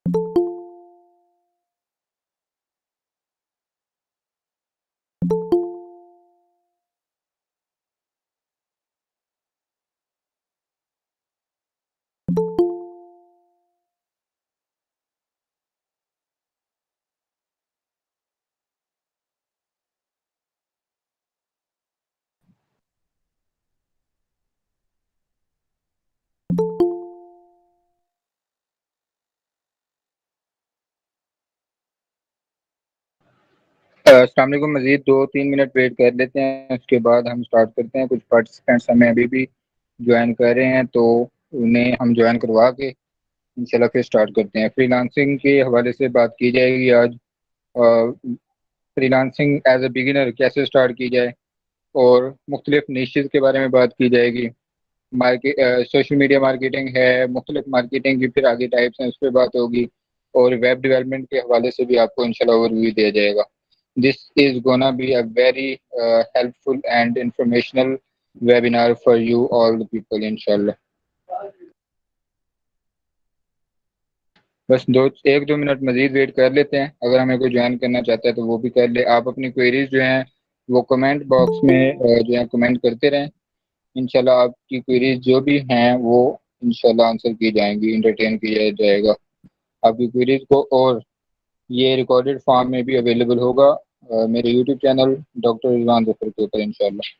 अस्सलाम वालेकुम। मज़ीद 2-3 मिनट वेट कर लेते हैं, उसके बाद हम स्टार्ट करते हैं। कुछ पार्टिसिपेंट्स हमें अभी भी ज्वाइन कर रहे हैं, तो उन्हें हम ज्वाइन करवा के इंशाल्लाह फिर स्टार्ट करते हैं। फ्रीलांसिंग के हवाले से बात की जाएगी आज। फ्रीलांसिंग एज ए बिगिनर कैसे स्टार्ट की जाए, और मुख्तलिफ निशेज़ के बारे में बात की जाएगी। मार्केट, सोशल मीडिया मार्केटिंग है, मुख्तलिफ मार्केटिंग की फिर आगे टाइप्स हैं, उस पर बात होगी। और वेब डेवलपमेंट के हवाले से भी आपको इंशाल्लाह ओवरव्यू दिया जाएगा। This is gonna be a very helpful and informational webinar for you all the people, इंशाल्लाह। बस 1-2 मिनट मजीद वेट कर लेते हैं। अगर हमें कोई ज्वाइन करना चाहता है तो वो भी कर ले। आप अपनी क्वेरीज जो हैं वो कमेंट बॉक्स में जो है कमेंट करते रहें। इंशाल्लाह आपकी क्वेरीज जो भी हैं वो इंशाल्लाह आंसर की जाएंगी, इंटरटेन किया जाएगा आपकी क्वेरीज को। और ये रिकॉर्डेड फॉर्म में भी अवेलेबल होगा मेरे YouTube channel doctor Rizwan Zafar के ऊपर इंशाल्लाह।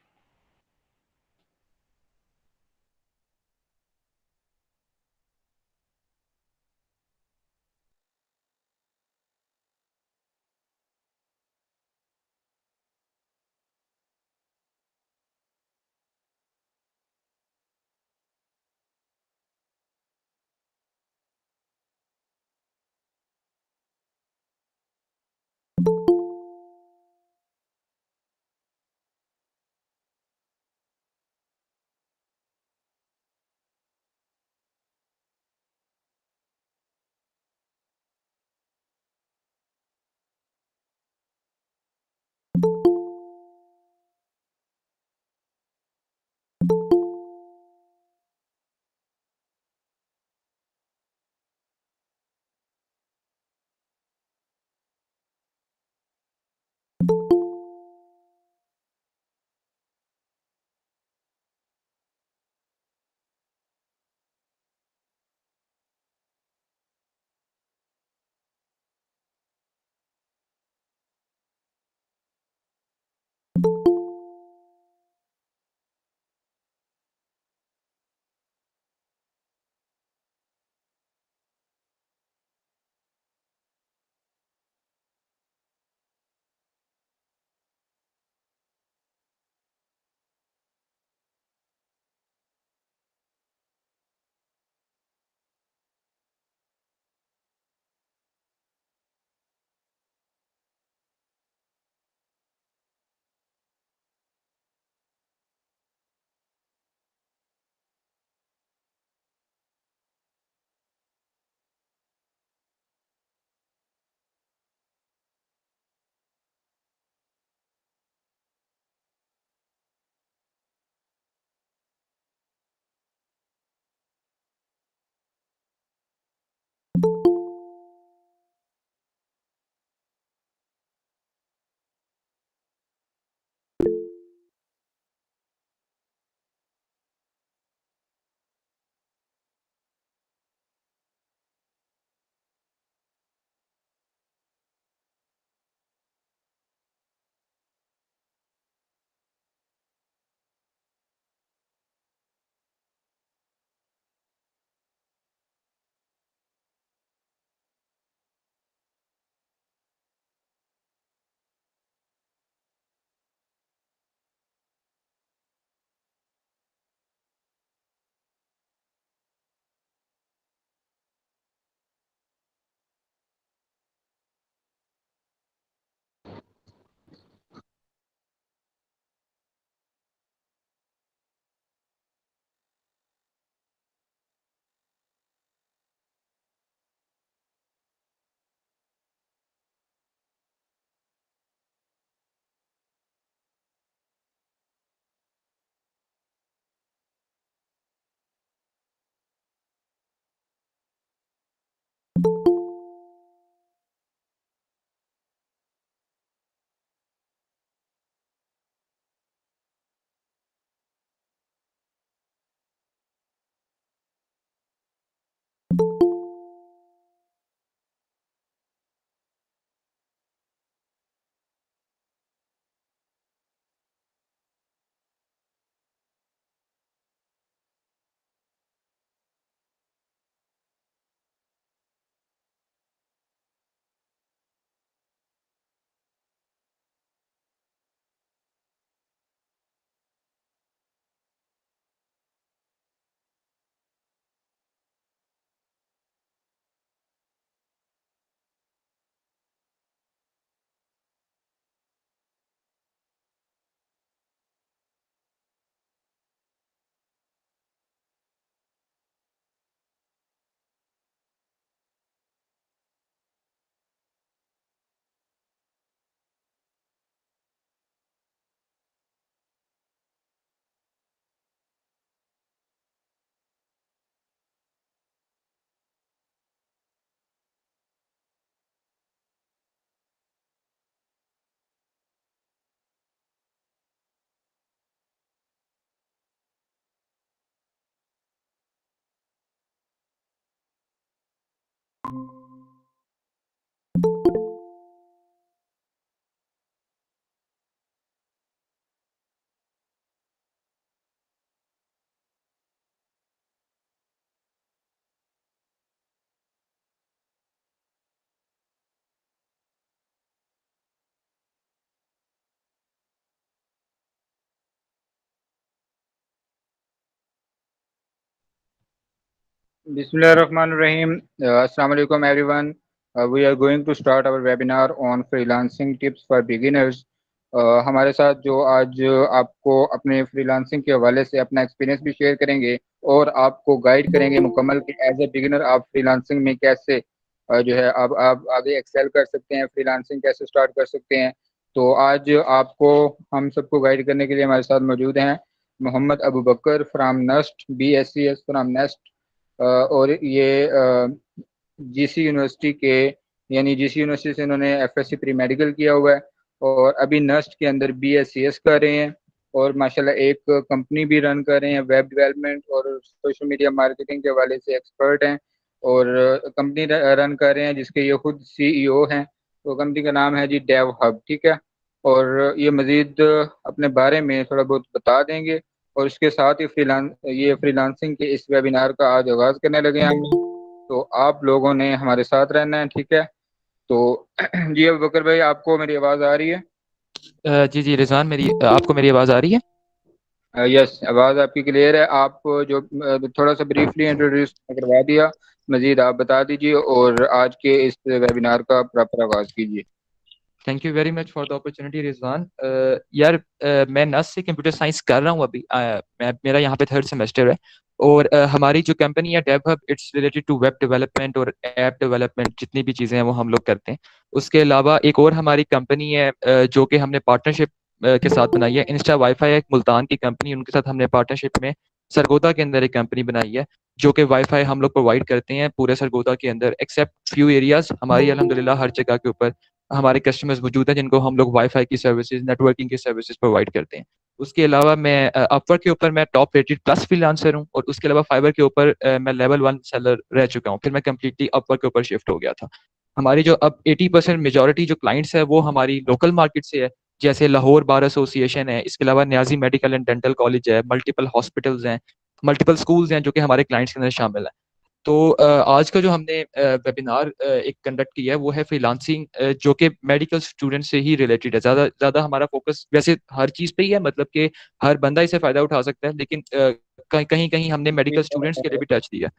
Bismillahirrahmanirrahim. Assalamu alaikum everyone. We are going to start our webinar on freelancing tips for beginners. हमारे साथ जो आज आपको अपने फ्रीलांसिंग के हवाले से अपना एक्सपीरियंस भी शेयर करेंगे और आपको गाइड करेंगे मुकम्मल कि एज ए बिगिनर आप फ्रीलांसिंग में कैसे जो है आप आगे एक्सेल कर सकते हैं, फ्रीलांसिंग कैसे स्टार्ट कर सकते हैं। तो आज आपको हम सबको गाइड करने के लिए हमारे साथ मौजूद हैं Mohammad Abu Bakr from NUST, BScs from NUST. और ये जीसी यूनिवर्सिटी के यानी जीसी यूनिवर्सिटी से इन्होंने FSc प्री मेडिकल किया हुआ है और अभी नस्ट के अंदर BScs कर रहे हैं और माशाल्लाह एक कंपनी भी रन कर रहे हैं, वेब डेवलपमेंट और सोशल मीडिया मार्केटिंग के हवाले से एक्सपर्ट हैं और कंपनी रन कर रहे हैं जिसके ये खुद CEO हैं। तो कंपनी का नाम है जी डेव हब, ठीक है। और ये मज़ीद अपने बारे में थोड़ा बहुत बता देंगे और इसके साथ ही फ्रीलांसिंग के इस वेबिनार का आज आगाज़ करने लगे हैं हम। तो आप लोगों ने हमारे साथ रहना है, ठीक है। तो जी अबू बकर भाई, आपको मेरी आवाज़ आ रही है? जी जी रिजवान, आपको मेरी आवाज़ आ रही है? यस, आवाज़ आपकी क्लियर है। आप जो थोड़ा सा ब्रीफली इंट्रोड्यूस करवा दिया, मज़ीद आप बता दीजिए और आज के इस वेबिनार का प्रॉपर आगाज़ कीजिए। Thank you very much for the opportunity Rizwan. यार, मैं नस से कंप्यूटर साइंस कर रहा हूँ अभी। मेरा यहाँ पे 3rd सेमेस्टर है और हमारी जो कंपनी है Dev Hub, it's related to web development और ऐप डेवलपमेंट, जितनी भी चीज़ें हैं वो हम लोग करते हैं। उसके अलावा एक और हमारी कंपनी है जो कि हमने पार्टनरशिप के साथ बनाई है। इंस्टा वाईफाई एक मुल्तान की कंपनी, उनके साथ हमने पार्टनरशिप में सरगोदा के अंदर एक कंपनी बनाई है जो कि वाईफाई हम लोग प्रोवाइड करते हैं पूरे सरगोदा के अंदर, एक्सेप्ट फ्यू एरियाज। हमारी अल्हम्दुलिल्लाह हर जगह के ऊपर हमारे कस्टमर्स मौजूद हैं जिनको हम लोग वाईफाई की सर्विसेज, नेटवर्किंग की सर्विसेज प्रोवाइड करते हैं। उसके अलावा मैं अपवर्क के ऊपर मैं टॉप रेटेड प्लस फ्रीलांसर हूँ और उसके अलावा फाइवर के ऊपर मैं लेवल 1 सेलर रह चुका हूँ। फिर मैं कंप्लीटली अपवर्क के ऊपर शिफ्ट हो गया था। हमारी जो अब 80% मेजोरिटी जो क्लाइंट्स है वो हमारी लोकल मार्केट से है, जैसे लाहौर बार एसोसिएशन है, इसके अलावा Niazi medical and dental college है, मल्टीपल हॉस्पिटल्स हैं, मल्टीपल स्कूल्स हैं जो कि हमारे क्लाइंट्स के अंदर शामिल है। तो आज का जो हमने वेबिनार एक कंडक्ट किया है वो है फ्रीलांसिंग, जो कि मेडिकल स्टूडेंट से ही रिलेटेड है। ज़्यादा ज़्यादा हमारा फोकस वैसे हर चीज़ पे ही है, मतलब कि हर बंदा इसे फ़ायदा उठा सकता है, लेकिन कहीं कहीं कहीं हमने मेडिकल स्टूडेंट्स के लिए भी टच दिया।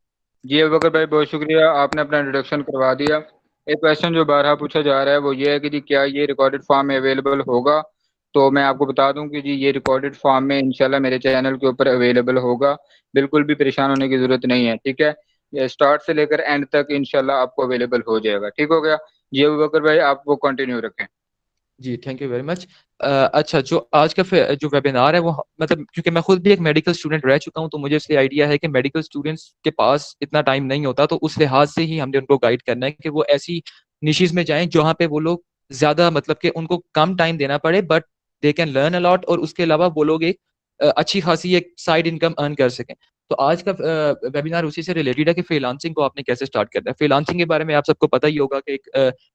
जी अबू बकर भाई, बहुत शुक्रिया, आपने अपना इंट्रोडक्शन करवा दिया। एक क्वेश्चन जो बारहा पूछा जा रहा है वो ये है कि जी क्या ये रिकॉर्डेड फॉर्म में अवेलेबल होगा? तो मैं आपको बता दूं कि जी ये रिकॉर्डेड फॉर्म में इंशाल्लाह मेरे चैनल के ऊपर अवेलेबल होगा। बिल्कुल भी परेशान होने की ज़रूरत नहीं है, ठीक है। ये स्टार्ट से लेकर एंड तक इंशाल्लाह आपको अवेलेबल हो जाएगा, ठीक हो गया। जी अबू बकर भाई, आप वो कंटिन्यू रखें। जी थैंक यू वेरी मच। अच्छा, जो आज का जो वेबिनार है वो मतलब क्योंकि मैं खुद भी एक मेडिकल स्टूडेंट रह चुका हूं तो मुझे इसलिए आइडिया है कि मेडिकल स्टूडेंट्स के पास इतना टाइम नहीं होता, तो उस लिहाज से ही हमने उनको गाइड करना है कि वो ऐसी निशीज में जाएं जहाँ पे वो लोग ज्यादा, मतलब कि उनको कम टाइम देना पड़े but they can learn a lot, और उसके अलावा वो लोग एक अच्छी खासी एक साइड इनकम अर्न कर सकें। तो आज का वेबिनार उसी से रिलेटेड है कि फ्रीलांसिंग को आपने कैसे स्टार्ट करना है। फ्रीलांसिंग के बारे में आप सबको पता ही होगा कि एक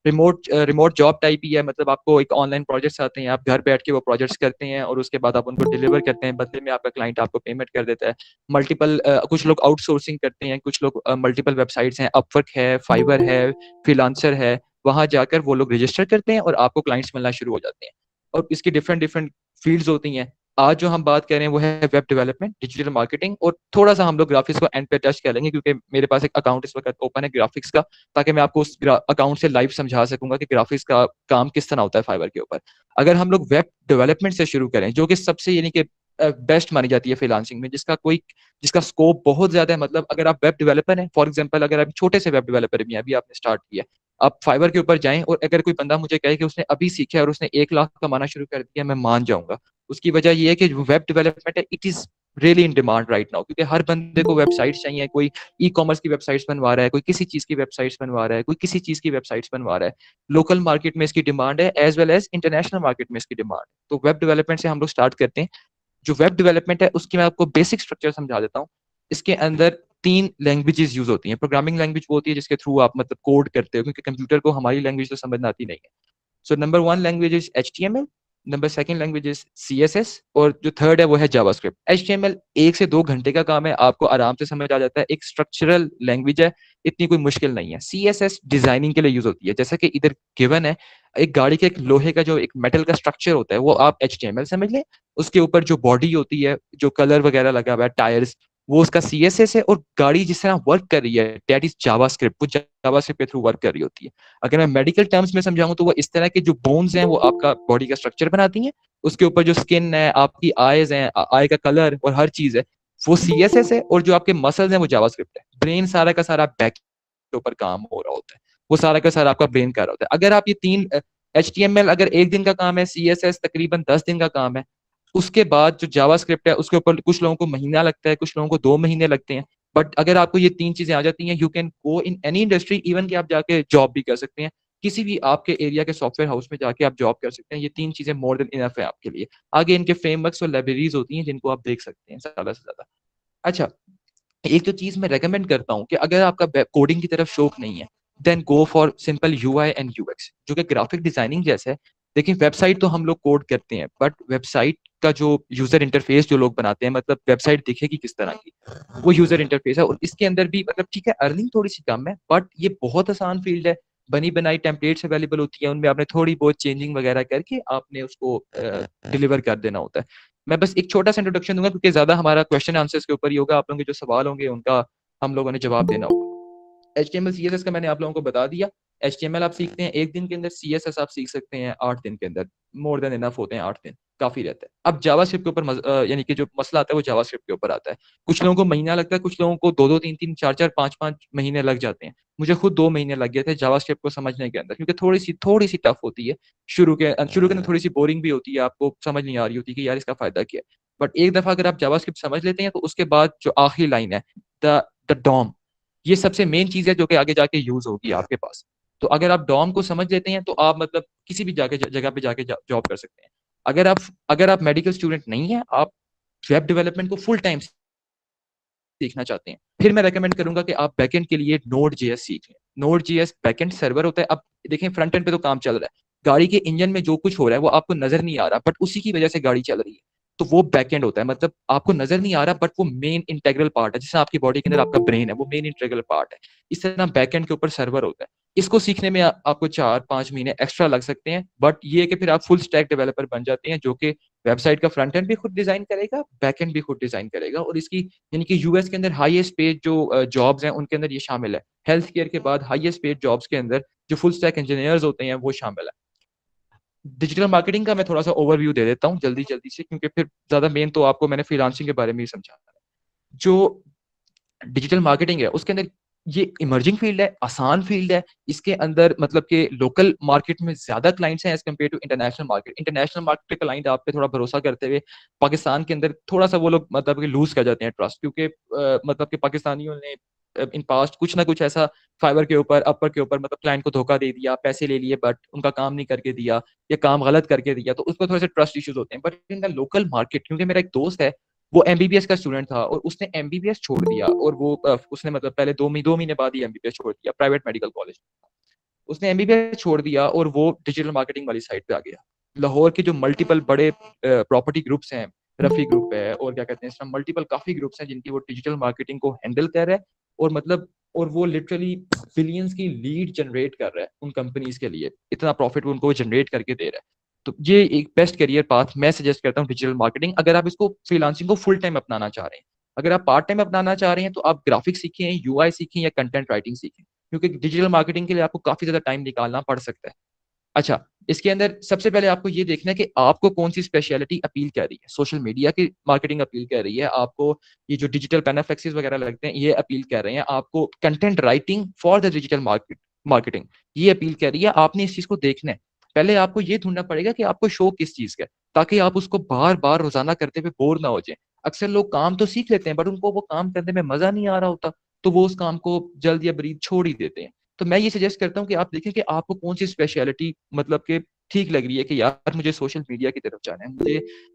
रिमोट जॉब टाइप ही है। मतलब आपको एक ऑनलाइन प्रोजेक्ट्स आते हैं, आप घर बैठ के वो प्रोजेक्ट्स करते हैं और उसके बाद आप उनको डिलीवर करते हैं, बदले में आपका क्लाइंट आपको पेमेंट कर देता है। मल्टीपल कुछ लोग आउटसोर्सिंग करते हैं, कुछ लोग मल्टीपल वेबसाइट्स हैं, अपवर्क है, फाइवर है, फ्रीलांसर है, वहां जाकर वो लोग रजिस्टर करते हैं और आपको क्लाइंट्स मिलना शुरू हो जाते हैं। और इसकी डिफरेंट डिफरेंट फील्ड्स होती हैं। आज जो हम बात कर रहे हैं वो है वेब डेवलपमेंट, डिजिटल मार्केटिंग, और थोड़ा सा हम लोग ग्राफिक्स को एंड पे टच कर लेंगे क्योंकि मेरे पास एक अकाउंट इस वक्त ओपन है ग्राफिक्स का, ताकि मैं आपको उस अकाउंट से लाइव समझा सकूंगा कि ग्राफिक्स का काम किस तरह होता है फाइवर के ऊपर। अगर हम लोग वेब डेवलपमेंट से शुरू करें, जो कि सबसे यानी कि बेस्ट मानी जाती है फ्रीलांसिंग में, जिसका स्कोप बहुत ज्यादा है। मतलब अगर आप वेब डेवलपर हैं, फॉर एग्जांपल अगर आप छोटे से वेब डेवलपर भी हैं, अभी आपने स्टार्ट किया, आप फाइवर के ऊपर जाएं और अगर कोई बंदा मुझे कहे कि उसने अभी सीखा है और उसने 1 लाख कमाना शुरू कर दिया, मैं मान जाऊंगा। उसकी वजह यह है कि वेब डेवलपमेंट है, it is really in demand right now, क्योंकि हर बंदे को वेबसाइट चाहिए। कोई ई कॉमर्स की वेबसाइट्स बनवा रहा है, कोई किसी चीज की वेबसाइट्स बनवा रहा है, कोई किसी चीज की वेबसाइट्स बनवा रहा है। लोकल मार्केट में इसकी डिमांड है as well as international market में इसकी डिमांड। तो वेब डेवलपमेंट से हम लोग स्टार्ट करते हैं। जो वेब डेवलपमेंट है उसकी मैं आपको बेसिक स्ट्रक्चर समझा देता हूँ। इसके अंदर तीन लैंग्वेजेस यूज होती हैं। प्रोग्रामिंग लैंग्वेज वो होती है जिसके थ्रू आप मतलब कोड करते हो, क्योंकि कंप्यूटर को हमारी लैंग्वेज तो समझ आती नहीं है। So number one language is HTML, number second language is CSS, और जो थर्ड है वो है जावास्क्रिप्ट। HTML 1 से 2 घंटे का काम है, आपको आराम से समझ आ जाता है, एक स्ट्रक्चरल लैंग्वेज है, इतनी कोई मुश्किल नहीं है। CSS डिजाइनिंग के लिए यूज होती है, जैसा कि इधर गिवन है, एक गाड़ी के एक लोहे का जो एक मेटल का स्ट्रक्चर होता है वो आप HTML समझ लें, उसके ऊपर जो बॉडी होती है, जो कलर वगैरह लगा हुआ है, टायर्स, वो उसका CSS है, और गाड़ी जिस तरह वर्क कर रही है दैट इज जावास्क्रिप्ट, वो जावास्क्रिप्ट के थ्रू वर्क कर रही होती है। अगर मैं मेडिकल टर्म्स में समझाऊं तो वो इस तरह के जो बोन्स हैं वो आपका बॉडी का स्ट्रक्चर बनाती हैं, उसके ऊपर जो स्किन है, आपकी आईज है, आई का कलर और हर चीज है, वो CSS है, और जो आपके मसल्स हैं वो जावास्क्रिप्ट है। ब्रेन सारा का सारा बैक के ऊपर काम हो रहा होता है, वो सारा का सारा आपका ब्रेन कर रहा होता है। अगर आप ये तीन HTML अगर 1 दिन का काम है, CSS तकरीबन 10 दिन का काम है, उसके बाद जो जावास्क्रिप्ट है उसके ऊपर कुछ लोगों को महीना लगता है, कुछ लोगों को 2 महीने लगते हैं। बट अगर आपको ये तीन चीजें आ जाती हैं, you can go in any industry, even कि आप जाके जॉब भी कर सकते हैं, किसी भी आपके एरिया के सॉफ्टवेयर हाउस में जाके आप जॉब कर सकते हैं। ये तीन चीजें मोर देन इनफ है आपके लिए। आगे इनके फ्रेमवर्क्स और लाइब्रेरीज होती हैं जिनको आप देख सकते हैं ज्यादा से ज्यादा। अच्छा, एक जो चीज मैं रेकमेंड करता हूँ कि अगर आपका कोडिंग की तरफ शौक नहीं है, then go for simple UI and UX, जो कि ग्राफिक डिजाइनिंग जैसा है। देखिए वेबसाइट तो हम लोग कोड करते हैं, बट वेबसाइट का जो यूजर इंटरफेस जो लोग बनाते हैं, मतलब वेबसाइट दिखेगी किस तरह की, वो यूजर इंटरफेस है। और इसके अंदर भी मतलब ठीक है, अर्निंग थोड़ी सी कम है, बट ये बहुत आसान फील्ड है। बनी बनाई टेम्पलेट्स अवेलेबल होती है, उनमें आपने थोड़ी बहुत चेंजिंग वगैरह करके आपने उसको डिलीवर कर देना होता है। मैं बस एक छोटा सा इंट्रोडक्शन दूंगा, क्योंकि ज्यादा हमारा क्वेश्चन आंसर्स के ऊपर ही होगा, आप लोगों के जो सवाल होंगे उनका हम लोगों ने जवाब देना होगा। HTML CSS का मैंने आप लोगों को बता दिया। HTML आप सीखते हैं 1 दिन के अंदर, CSS आप सीख सकते हैं 8 दिन के अंदर। मोर देन इनफ होते हैं 8 दिन, काफी रहता है। अब जावास्क्रिप्ट के ऊपर यानी कि जो मसला आता है वो जावास्क्रिप्ट के ऊपर आता है। कुछ लोगों को महीना लगता है, कुछ लोगों को 2-2 3-3 4-4 5-5 महीने लग जाते हैं। मुझे खुद 2 महीने लग गए थे जावास्क्रिप्ट को समझने के अंदर, क्योंकि थोड़ी सी टफ होती है। शुरू के अंदर थोड़ी सी बोरिंग भी होती है, आपको समझ नहीं आ रही होती कि यार इसका फायदा क्या है। बट एक दफा अगर आप जावास्क्रिप्ट समझ लेते हैं तो उसके बाद जो आखिरी लाइन है, द द डॉम, ये सबसे मेन चीज है जो कि आगे जाके यूज होगी आपके पास। तो अगर आप डॉम को समझ लेते हैं तो आप मतलब किसी भी जाके जगह पे जाके जॉब कर सकते हैं। अगर आप मेडिकल स्टूडेंट नहीं है, आप वेब डेवलपमेंट को फुल टाइम सीखना चाहते हैं, फिर मैं रेकमेंड करूंगा कि आप बैकएंड के लिए Node.js सीख लें। Node.js बैकएंड सर्वर होता है। अब देखें फ्रंट एंड पे तो काम चल रहा है, गाड़ी के इंजन में जो कुछ हो रहा है वो आपको नजर नहीं आ रहा, बट उसी की वजह से गाड़ी चल रही है। तो वो बैकएंड होता है, मतलब आपको नजर नहीं आ रहा बट वो मेन इंटेग्रल पार्ट है, जैसे आपकी बॉडी के अंदर आपका ब्रेन है, वो मेन इंटेग्रल पार्ट है। इस तरह बैकएंड के ऊपर सर्वर होता है। इसको सीखने में आपको 4-5 महीने एक्स्ट्रा लग सकते हैं, बट ये है कि फिर आप फुल स्टैक डेवलपर बन जाते हैं, जो कि वेबसाइट का फ्रंट एंड भी खुद डिजाइन करेगा, बैक एंड भी खुद डिजाइन करेगा। और इसकी यानी कि यूएस के अंदर हाईएस्ट पेड जो जॉब्स हैं उनके अंदर ये शामिल है। हेल्थ केयर के बाद हाईएस्ट पेड जॉब्स के अंदर जो फुल स्टैक इंजीनियर्स होते हैं वो शामिल है। डिजिटल मार्केटिंग का मैं थोड़ा सा ओवरव्यू दे देता हूँ जल्दी जल्दी से, क्योंकि फिर ज्यादा मेन तो आपको मैंने फ्रीलांसिंग के बारे में ही समझाना है। जो डिजिटल मार्केटिंग है उसके अंदर ये इमर्जिंग फील्ड है, आसान फील्ड है। इसके अंदर मतलब कि लोकल मार्केट में ज्यादा क्लाइंट्स हैं as compare to international market. International market के क्लाइंट आप पे थोड़ा भरोसा करते हुए पाकिस्तान के अंदर थोड़ा सा वो लोग मतलब कि लूज कर जाते हैं ट्रस्ट, क्योंकि मतलब कि पाकिस्तानियों ने इन पास्ट कुछ ना कुछ ऐसा फाइबर के ऊपर, अपर के ऊपर मतलब क्लाइंट को धोखा दे दिया, पैसे ले लिए बट उनका काम नहीं करके दिया, या काम गलत करके दिया, तो उसको थोड़े से ट्रस्ट इश्यूज होते हैं। But in the local market, क्योंकि मेरा एक दोस्त है वो MBBS का स्टूडेंट था और उसने MBBS छोड़ दिया, और वो उसने मतलब पहले 2 महीने बाद ही MBBS छोड़ दिया प्राइवेट मेडिकल कॉलेज। उसने MBBS छोड़ दिया और वो डिजिटल मार्केटिंग वाली साइड पे आ गया। लाहौर के जो मल्टीपल बड़े प्रॉपर्टी ग्रुप्स हैं, रफी ग्रुप है और क्या कहते हैं, इसमें मल्टीपल काफी ग्रुप्स हैं जिनकी वो डिजिटल मार्केटिंग को हैंडल कर रहा है। और मतलब और वो लिटरली बिलियंस की लीड जनरेट कर रहा है उन कंपनीज के लिए, इतना प्रॉफिट वो उनको जनरेट करके दे रहा है। तो ये एक बेस्ट करियर पाथ मैं सजेस्ट करता हूँ डिजिटल मार्केटिंग, अगर आप इसको फ्रीलांसिंग को फुल टाइम अपनाना चाह रहे हैं। अगर आप पार्ट टाइम अपनाना चाह रहे हैं तो आप ग्राफिक्स सीखें, UI सीखें या कंटेंट राइटिंग सीखें, क्योंकि डिजिटल मार्केटिंग के लिए आपको काफी ज्यादा टाइम निकालना पड़ सकता है। अच्छा, इसके अंदर सबसे पहले आपको ये देखना है कि आपको कौन सी स्पेशलिटी अपील कर रही है। सोशल मीडिया की मार्केटिंग अपील कर रही है आपको, ये जो डिजिटल पेनाफ्लेक्सिस वगैरह लगते हैं ये अपील कर रहे हैं आपको, content writing for the digital marketing ये अपील कर रही है। आपने इस चीज को देखना है। पहले आपको ये ढूंढना पड़ेगा कि आपको शौक किस चीज का है, ताकि आप उसको बार बार रोजाना करते हुए बोर ना हो जाए। अक्सर लोग काम तो सीख लेते हैं बट उनको वो काम करने में मजा नहीं आ रहा होता, तो वो उस काम को जल्द या बरीद छोड़ ही देते हैं। तो मैं ये सजेस्ट करता हूँ कि आप देखें कि आपको कौन सी स्पेशलिटी मतलब कि ठीक लग रही है, कि यार मुझे सोशल मीडिया की तरफ जाना है, मुझे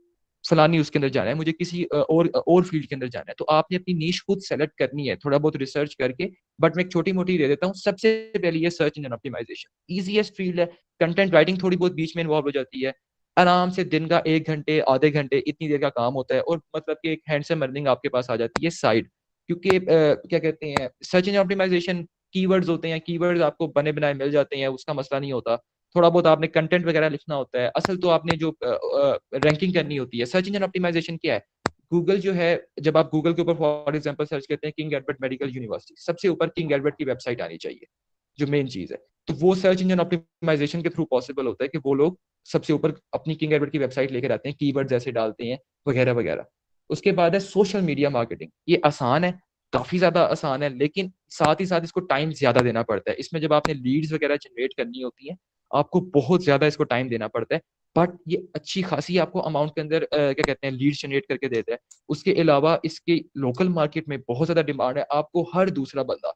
फलानी उसके अंदर जाना है, मुझे किसी और फील्ड के अंदर जाना है, तो आपने अपनी नीश खुद सेलेक्ट करनी है थोड़ा बहुत रिसर्च करके। बट मैं एक छोटी मोटी दे देता हूँ, सबसे पहले ये search engine optimisation easiest field है। कंटेंट राइटिंग थोड़ी बहुत बीच में इन्वॉल्व हो जाती है, आराम से दिन का 1 घंटे आधे घंटे इतनी देर का काम होता है, और मतलब कि एक हैंडसम अर्निंग आपके पास आ जाती है साइड। क्योंकि क्या कहते हैं, सर्च इंजन ऑप्टिमाइजेशन कीवर्ड्स होते हैं, कीवर्ड्स आपको बने बनाए मिल जाते हैं, उसका मसला नहीं होता। थोड़ा बहुत आपने कंटेंट वगैरह लिखना होता है, असल तो आपने जो रैंकिंग करनी होती है। सर्च इंजन ऑप्टिमाइजेशन क्या है? गूगल जो है, जब आप गूगल के ऊपर फॉर एग्जांपल सर्च करते हैं किंग एडवर्ड मेडिकल यूनिवर्सिटी, सबसे ऊपर किंग एडवर्ड की वेबसाइट आनी चाहिए, जो मेन चीज है। तो वो सर्च इंजन ऑप्टिमाइजेशन के थ्रू पॉसिबल होता है कि वो लोग सबसे ऊपर अपनी किंग एडवर्ड की वेबसाइट लेकर आते हैं, कीवर्ड्स ऐसे डालते हैं वगैरह वगैरह। उसके बाद है सोशल मीडिया मार्केटिंग। ये आसान है, काफी ज्यादा आसान है, लेकिन साथ ही साथ इसको टाइम ज्यादा देना पड़ता है। इसमें जब आपने लीड्स वगैरह जनरेट करनी होती है, आपको बहुत ज्यादा इसको टाइम देना पड़ता है। बट ये अच्छी खासी आपको अमाउंट के अंदर क्या कहते हैं लीड जनरेट करके देता है। उसके अलावा इसके लोकल मार्केट में बहुत ज्यादा डिमांड है। आपको हर दूसरा बंदा,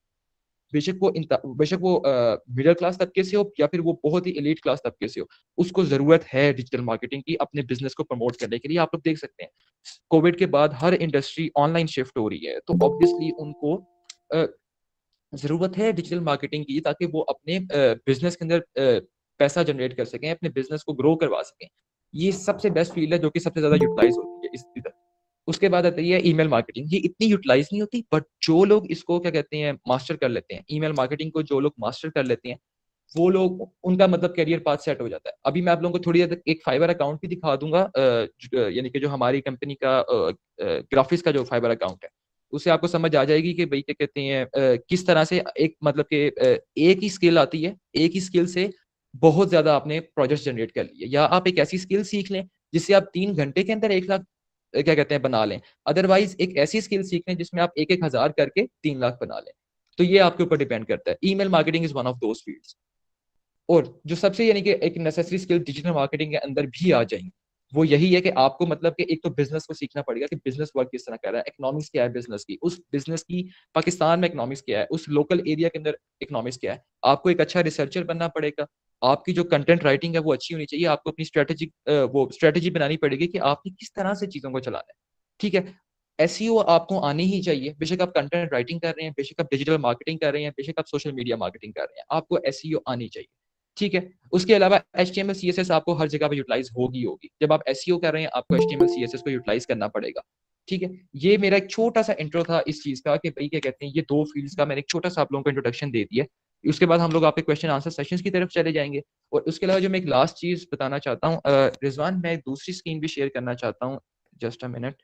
बेशक वो मिडिल क्लास तबके से हो या फिर वो बहुत ही एलीट क्लास तबके से हो, उसको जरूरत है डिजिटल मार्केटिंग की अपने बिजनेस को प्रमोट करने के लिए। आप लोग देख सकते हैं कोविड के बाद हर इंडस्ट्री ऑनलाइन शिफ्ट हो रही है, तो ऑब्वियसली उनको अ, जरूरत है डिजिटल मार्केटिंग की, ताकि वो अपने बिजनेस के अंदर पैसा जनरेट कर सकें, अपने बिजनेस को ग्रो करवा सकें। ये सबसे बेस्ट फील्ड है जो कि सबसे ज्यादा यूटिलाइज होती है इस इधर। उसके बाद आती है ईमेल मार्केटिंग। ये इतनी यूटिलाइज नहीं होती, बट जो लोग इसको क्या कहते हैं मास्टर कर लेते हैं, ईमेल मार्केटिंग को जो लोग मास्टर कर लेते हैं, वो लोग उनका मतलब करियर पाथ सेट हो जाता है। अभी मैं आप लोगों को थोड़ी देर तक एक फाइबर अकाउंट भी दिखा दूंगा, यानी कि जो हमारी कंपनी का ग्राफिक्स का जो फाइबर अकाउंट है, उससे आपको समझ आ जाएगी कि भाई क्या कहते हैं किस तरह से एक मतलब कि एक ही स्किल आती है, एक ही स्किल से बहुत ज्यादा आपने प्रोजेक्ट जनरेट कर लिए। या आप एक ऐसी स्किल सीख लें जिससे आप 3 घंटे के अंदर 1 लाख क्या कहते हैं बना लें, अदरवाइज एक ऐसी स्किल सीख लें जिसमें आप 1-1 हजार करके 3 लाख बना लें। तो ये आपके ऊपर डिपेंड करता है। Email marketing is one of those fields. और जो सबसे यानी कि एक नेसेसरी स्किल डिजिटल मार्केटिंग के अंदर भी आ जाएंगी, वो यही है कि आपको मतलब कि एक तो बिजनेस को सीखना पड़ेगा कि बिजनेस वर्क किस तरह कर रहा है, इकोनॉमिक्स क्या है बिजनेस की, उस बिजनेस की पाकिस्तान में इकोनॉमिक्स क्या है, उस लोकल एरिया के अंदर इकोनॉमिक्स क्या है। आपको एक अच्छा रिसर्चर बनना पड़ेगा, आपकी जो कंटेंट राइटिंग है वो अच्छी होनी चाहिए, आपको अपनी स्ट्रेटेजी बनानी पड़ेगी कि आपने किस तरह से चीजों को चलाना है। ठीक है, एसईओ आपको आनी ही चाहिए, बेशक आप कंटेंट राइटिंग कर रहे हैं, बेशक आप डिजिटल मार्केटिंग कर रहे हैं, बेशक आप सोशल मीडिया मार्केटिंग कर रहे हैं, आपको एसईओ आनी चाहिए। ठीक है, उसके अलावा HTML CSS आपको हर जगह पे यूटिलाइज होगी होगी। जब आप एसईओ कर रहे हैं आपको HTML CSS को यूटिलाइज करना पड़ेगा। ठीक है, ये मेरा एक छोटा सा इंट्रो था इस चीज का कि भाई क्या कहते हैं, ये दो फील्ड्स का मैंने एक छोटा सा आप लोगों को इंट्रोडक्शन दे दिया। उसके बाद हम लोग आपके क्वेश्चन आंसर सेशंस की तरफ चले जाएंगे। और उसके अलावा जो मैं एक लास्ट चीज बताना चाहता हूँ, रिजवान, मैं एक दूसरी स्क्रीन भी शेयर करना चाहता हूँ। Just a minute,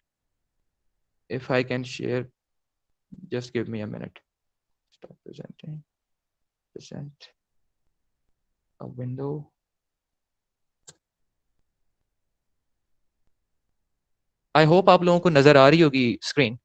if I can share, just give me a minute. Stop presenting, present a window. I hope आप लोगों को नजर आ रही होगी स्क्रीन।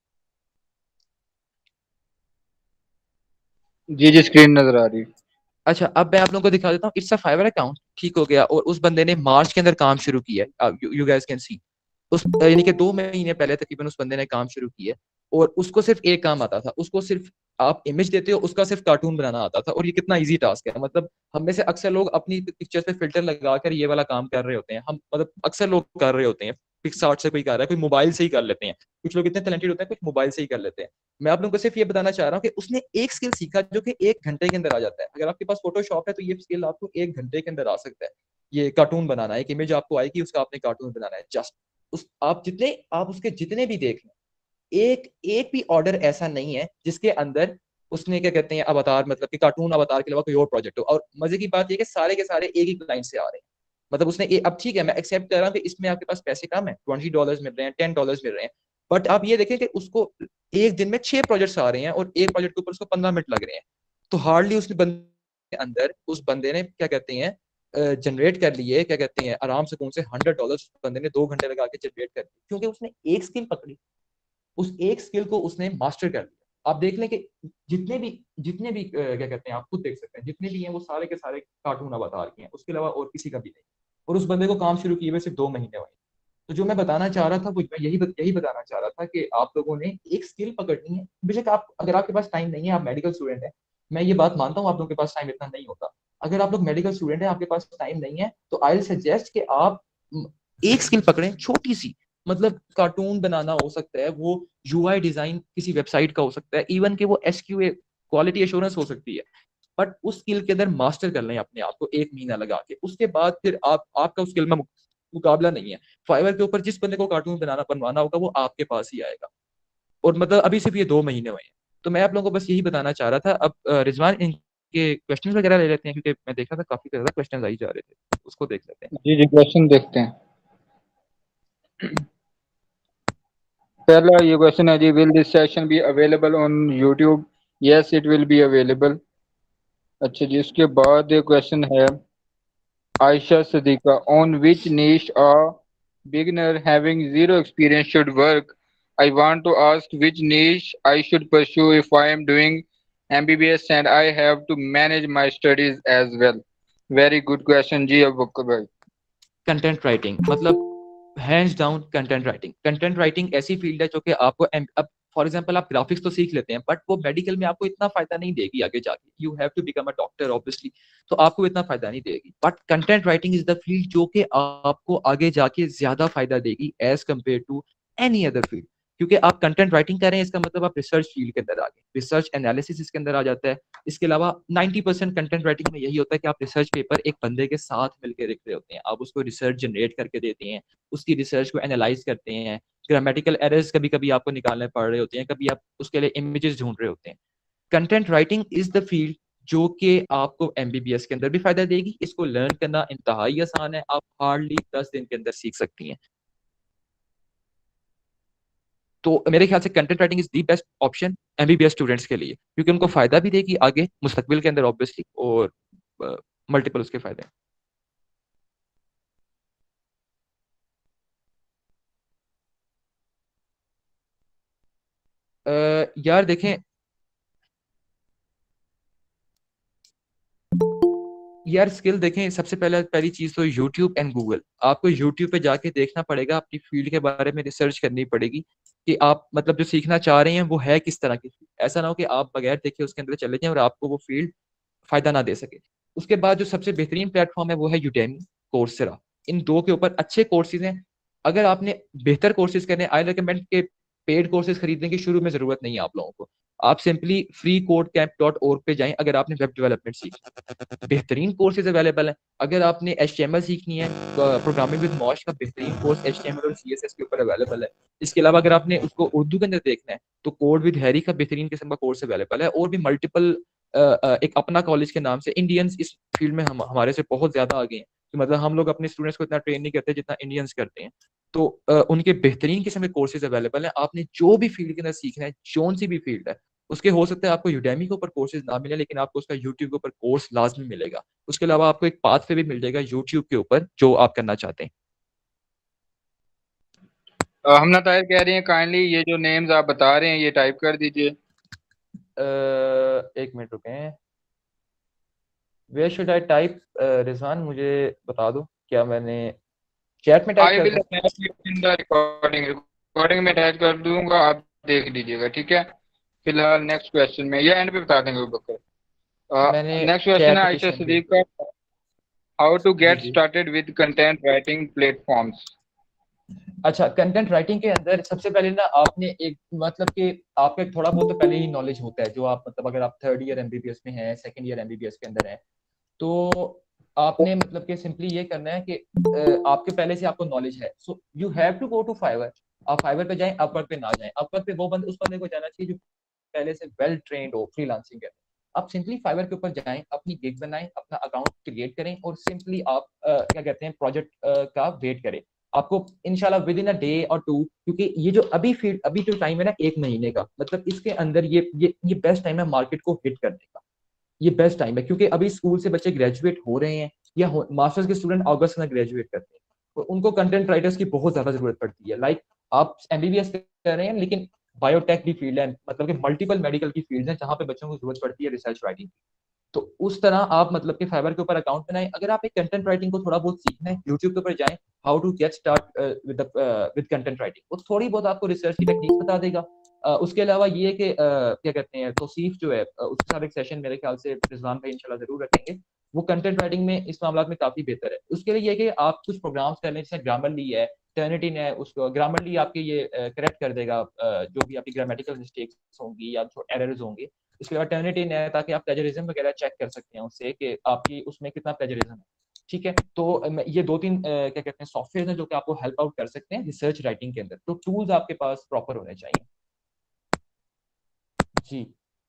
जी जी, स्क्रीन नजर आ रही है। अच्छा, अब मैं आप लोगों को दिखा देता हूँ। इट्स अ फाइवर अकाउंट, ठीक हो गया। और उस बंदे ने मार्च के अंदर काम शुरू किया है, यू गाइस कैन सी। उस यानी कि 2 महीने पहले तकरीबन उस बंदे ने काम शुरू किया। और उसको सिर्फ एक काम आता था, उसको सिर्फ आप इमेज देते हो, उसका सिर्फ कार्टून बनाना आता था। और ये कितना इजी टास्क है, मतलब हम में से अक्सर लोग अपनी पिक्चर्स पे फिल्टर लगाकर ये वाला काम कर रहे होते हैं। हम मतलब अक्सर लोग कर रहे होते हैं, पिक्सार्ट से कोई कर रहा है, कोई मोबाइल से ही कर लेते हैं। कुछ लोग इतने टैलेंटेड होते हैं, कुछ मोबाइल से ही कर लेते हैं। मैं आप लोगों को सिर्फ ये बताना चाह रहा हूँ कि उसने एक स्किल सीखा जो कि 1 घंटे के अंदर आ जाता है। अगर आपके पास फोटोशॉप है तो ये स्किल आपको 1 घंटे के अंदर आ सकता है। ये कार्टून बनाना, एक इमेज आपको आएगी, उसका आपने कार्टून बनाना है जस्ट। उस आप उसके जितने भी देख लें, एक एक भी ऑर्डर ऐसा नहीं है जिसके अंदर उसने क्या कहते हैं अवतार, मतलब कि कार्टून अवतार के अलावा कोई और प्रोजेक्ट हो। और मजे की बात यह कि सारे के सारे एक ही क्लाइंट से आ रहे हैं। मतलब उसने अब ठीक है, मैं एक्सेप्ट कर रहा हूँ कि इसमें आपके पास पैसे कम है, $20 मिल रहे हैं, $10 मिल रहे हैं। बट आप ये देखें कि उसको एक दिन में 6 प्रोजेक्ट्स आ रहे हैं और एक प्रोजेक्ट के ऊपर उसको 15 मिनट लग रहे हैं। तो हार्डली उसने बंदे के अंदर, उस बंदे ने क्या कहते हैं जनरेट कर लिए, क्या कहते हैं आराम से कौन से $100 उस बंदे ने 2 घंटे लगा के जनरेट कर दिए, क्योंकि उसने एक स्किल पकड़ी, उस एक स्किल को उसने मास्टर कर लिया। आप देख लें कि जितने भी क्या कहते हैं, आप खुद देख सकते हैं, जितने भी हैं वो सारे के सारे कार्टून अवतार के हैं, उसके अलावा और किसी का भी नहीं। और उस बंदे को काम शुरू किए हुए सिर्फ 2 महीने हुए। तो जो मैं बताना चाह रहा था वो मैं यही बताना चाह रहा था कि आप लोगों ने एक स्किल पकड़नी है। बेशक आप, अगर आपके पास टाइम नहीं है, आप मेडिकल स्टूडेंट है, मैं ये बात मानता हूँ आप लोगों के पास टाइम इतना नहीं होता। अगर आप लोग मेडिकल स्टूडेंट है, आपके पास टाइम नहीं है, तो आई विल सजेस्ट कि आप एक स्किल पकड़ें छोटी सी, मतलब कार्टून बनाना हो सकता है, वो यूआई डिजाइन किसी वेबसाइट का हो सकता है, इवन कि वो एसक्यूए क्वालिटी एश्योरेंस हो सकती है, बट उस स्किल के अंदर मास्टर कर लें अपने आप को 1 महीना लगा के, उसके बाद फिर आपका उस स्किल में मुकाबला नहीं है। फाइवर के ऊपर जिस बंदे को कार्टून बनाना बनवाना होगा वो आपके पास ही आएगा। और मतलब अभी सिर्फ ये 2 महीने हुए हैं। तो मैं आप लोगों को बस यही बताना चाह रहा था। अब रिजवान इनके क्वेश्चंस वगैरह ले लेते हैं, क्योंकि मैं देखा था काफी ज्यादा क्वेश्चंस आई जा रहे थे, उसको देख लेते हैं। जी जी, क्वेश्चन देखते हैं। पहला ये क्वेश्चन है जी, will this session be available on YouTube? Yes it will be available. अच्छा जी, उसके बाद एक क्वेश्चन है Ayesha Siddiqa, on which niche a beginner having zero experience should work? I want to ask which niche I should pursue if I am doing MBBS and I have to manage my studies as well. Very good question जी अबू बकर भाई। Content writing, मतलब hands down content writing. Content writing ऐसी field है जो कि आपको अब for example आप ग्राफिक्स तो सीख लेते हैं, बट वो मेडिकल में आपको इतना फायदा नहीं देगी आगे जाके। You have to become a doctor obviously, तो आपको इतना फायदा नहीं देगी। But content writing is the field जो कि आपको आगे जाके ज्यादा फायदा देगी as compare to any other field. क्योंकि आप कंटेंट राइटिंग कर रहे हैं, इसका मतलब आप रिसर्च फील्ड के अंदर आ गए, रिसर्च एनालिसिस इसके अंदर आ जाता है। इसके अलावा 90% कंटेंट राइटिंग में यही होता है कि आप रिसर्च पेपर एक बंदे के साथ मिलकर लिख रहे होते हैं, आप उसको रिसर्च जनरेट करके देते हैं, उसकी रिसर्च को एनालाइज करते हैं, ग्रामेटिकल एरर्स कभी कभी आपको निकालने पड़ रहे होते हैं, कभी आप उसके लिए इमेजेस ढूंढ रहे होते हैं। Content writing is the field जो कि आपको एमबीबीएस के अंदर भी फायदा देगी। इसको लर्न करना इंतहाई आसान है, आप हार्डली 10 दिन के अंदर सीख सकती हैं। तो मेरे ख्याल से content writing is the best option MBBS students के लिए, क्योंकि उनको फायदा भी देगी आगे मुस्तकबिल के अंदर ऑब्वियसली, और मल्टीपल उसके फायदे हैं। यार देखें, यार स्किल देखें, सबसे पहली चीज तो यूट्यूब एंड गूगल। आपको यूट्यूब पे जाके देखना पड़ेगा, अपनी फील्ड के बारे में रिसर्च करनी पड़ेगी कि आप मतलब जो सीखना चाह रहे हैं वो है किस तरह की फील्ड। ऐसा ना हो कि आप बगैर देखे उसके अंदर चले जाएं और आपको वो फील्ड फायदा ना दे सके। उसके बाद जो सबसे बेहतरीन प्लेटफॉर्म है वो है यूडेमी, कोर्सेरा। इन दो के ऊपर अच्छे कोर्सेज हैं। अगर आपने बेहतर कोर्सेज करने, आई रिकमेंड के पेड कोर्सेज खरीदने की शुरू में जरूरत नहीं है आप लोगों को। आप सिंपली freecodecamp.org पे जाएं अगर आपने वेब डेवलपमेंट सीखी, बेहतरीन कोर्सेज अवेलेबल हैं। अगर आपने HTML सीखनी है, प्रोग्रामिंग विद मॉश का बेहतरीन कोर्स HTML और CSS के ऊपर अवेलेबल है। इसके अलावा अगर आपने उसको उर्दू के अंदर देखना है तो कोड विद हैरी का बेहतरीन किस्म का कोर्स अवेलेबल है। और भी मल्टीपल, एक अपना कॉलेज के नाम से, इंडियंस इस फील्ड में हमारे से बहुत ज्यादा आगे हैं। तो मतलब हम लोग अपने स्टूडेंट्स को इतना ट्रेन नहीं करते जितना इंडियंस करते हैं। तो उनके बेहतरीन किस्म के कोर्सेज अवेलेबल हैं। आपने जो भी फील्ड के अंदर सीखना है, कौन सी भी फील्ड है, उसके हो सकता है आपको यूडेमी के ऊपर कोर्सेज ना मिले, लेकिन आपको उसका यूट्यूब के ऊपर कोर्स लाजमी मिलेगा। उसके अलावा आपको एक पाथ पे भी मिल जाएगा यूट्यूब के ऊपर जो आप करना चाहते हैं। हमना ताहिर कह रही हैं काइंडली ये जो नेम्स आप बता रहे हैं ये टाइप कर दीजिए। एक मिनट रुकें, where should I type? Rizwan मुझे बता दो, क्या मैंने चैट में टाइप आई कर विल दूं? इन द रिकॉर्डिंग, रिकॉर्डिंग में टाइप कर दूंगा, आप देख लीजिएगा, ठीक है। फिलहाल नेक्स्ट क्वेश्चन में या एंड पे बता देंगे अबू मैंने बकर। नेक्स्ट क्वेश्चन है आयशा चैट सदीक का, हाउ टू जी गेट जी। Started with content writing platforms? अच्छा, कंटेंट राइटिंग के अंदर सबसे पहले ना आपने एक, मतलब कि आपका एक थोड़ा बहुत तो पहले ही नॉलेज होता है, जो आप मतलब अगर आप 3rd ईयर एमबीबीएस में हैं, 2nd ईयर एमबीबीएस के अंदर हैं, तो आपने मतलब कि सिंपली ये करना है कि आपके पहले से आपको नॉलेज है, so you have to go to Fiverr. आप फाइवर पे जाएं, अपवर्क पे ना जाएं। अपवर्क पे वो बंद उस बंदे को जाना चाहिए जो पहले से वेल ट्रेंड हो फ्रीलांसिंग है। आप सिंपली फाइवर के ऊपर जाएं, अपनी गिग बनाएं, अपना अकाउंट क्रिएट करें और सिंपली आप क्या कहते हैं प्रोजेक्ट का वेट करें। आपको इंशाल्लाह विद इन अ डे और टू, क्योंकि ये जो अभी जो टाइम है ना 1 महीने का, मतलब इसके अंदर ये बेस्ट टाइम है मार्केट को हिट करने का। ये बेस्ट टाइम है क्योंकि अभी स्कूल से बच्चे ग्रेजुएट हो रहे हैं, या मास्टर्स के स्टूडेंट अगस्त में ग्रेजुएट करते हैं, तो उनको कंटेंट राइटर्स की बहुत ज्यादा जरूरत पड़ती है। लाइक आप एमबीबीएस कर रहे हैं, लेकिन बायोटेक की फील्ड है, मतलब कि मल्टीपल मेडिकल की फील्ड है जहां पे बच्चों को जरूरत पड़ती है रिसर्च राइटिंग। तो उस तरह आप मतलब कि फाइवर के ऊपर अकाउंट बनाएं। अगर आप एक कंटेंट राइटिंग को थोड़ा बहुत सीखना है, यूट्यूब के ऊपर जाएं, how to get start with content writing, वो थोड़ी बहुत आपको रिसर्च की टेक्निक्स बता देगा। उसके अलावा ये है कि क्या कहते हैं, तौसीफ जो है उसके साथ एक सेशन मेरे ख्याल से रिजवान भाई इंशाल्लाह जरूर रखेंगे। वो कंटेंट राइटिंग में इस मामला में काफी बेहतर है। उसके लिए ये कि आप कुछ प्रोग्राम्स कर लें, जैसे ग्रामरली है, टर्निटिन है, उसको ग्रामरली आपके ये करेक्ट कर देगा जो भी आपकी ग्रामेटिकल मिस्टेक्स होंगी या जो एरर्स होंगे। इसके अलावा टर्निटिन है, ताकि आप प्लेजरिज्म वगैरह चेक कर सकते हैं उससे कि आपकी उसमें कितना प्लेजरिज्म है। ठीक है, तो ये दो तीन क्या कहते हैं सॉफ्टवेयर हैं जो कि आपको हेल्प आउट कर सकते हैं रिसर्च राइटिंग के अंदर। तो टूल्स आपके पास प्रॉपर होने चाहिए। जी।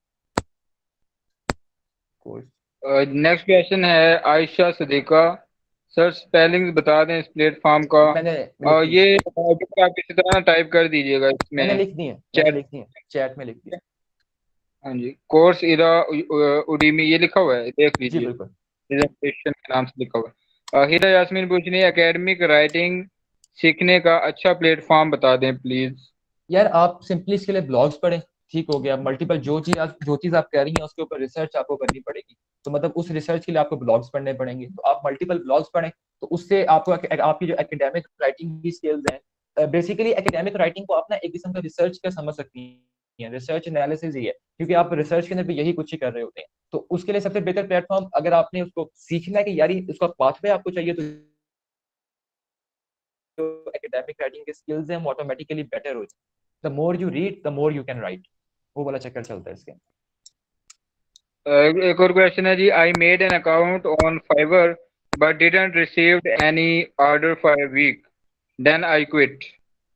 कोर्स। नेक्स्ट क्वेश्चन है आयशा सदीका। सर स्पेलिंग बता दें इस प्लेटफॉर्म का। मैंने लिख और दी। ये आप किसी तरह ना टाइप कर दीजिएगा मैंने इसमें लिख दी है, मैंने चैट। लिख दी है, चैट में लिख दी। हाँ जी, कोर्स इरा उडीमी ये लिखा हुआ है, देख जी लीजिए। बिल्कुल। प्रेजेंटेशन के नाम से लिखा हुआ है। हीरा यास्मीन पूछ रही है एकेडमिक राइटिंग सीखने का अच्छा प्लेटफॉर्म बता दें प्लीज। यार आप सिंपली इसके लिए ब्लॉग्स पढ़ें। ठीक हो गया, मल्टीपल जो चीज आप कह रही हैं उसके ऊपर रिसर्च आपको करनी पड़ेगी। तो मतलब उस रिसर्च के लिए आपको ब्लॉग्स पढ़ने पड़ेंगे, तो आप मल्टीपल ब्लॉग्स पढ़ें। तो उससे आपको आपकी जो एकेडमिक राइटिंग की स्किल्स हैं, बेसिकली एकेडमिक राइटिंग को आप ना एक किस्म का रिसर्च का समझ सकती हैं, रिसर्च एनालिसिस ही है, क्योंकि आप रिसर्च के अंदर भी यही कुछ ही कर रहे होते हैं। तो उसके लिए सबसे बेहतर प्लेटफॉर्म, अगर आपने उसको सीखना है कि यार उसका पाथवे आपको चाहिए, तो जो एकेडमिक राइटिंग के स्किल्स हैं वो ऑटोमेटिकली बेटर हो जाए। The more you read the more you can write, वो वाला चक्कर चलता है इसके। एक और क्वेश्चन है जी। I made an account on Fiverr but didn't received any order for a week then I quit.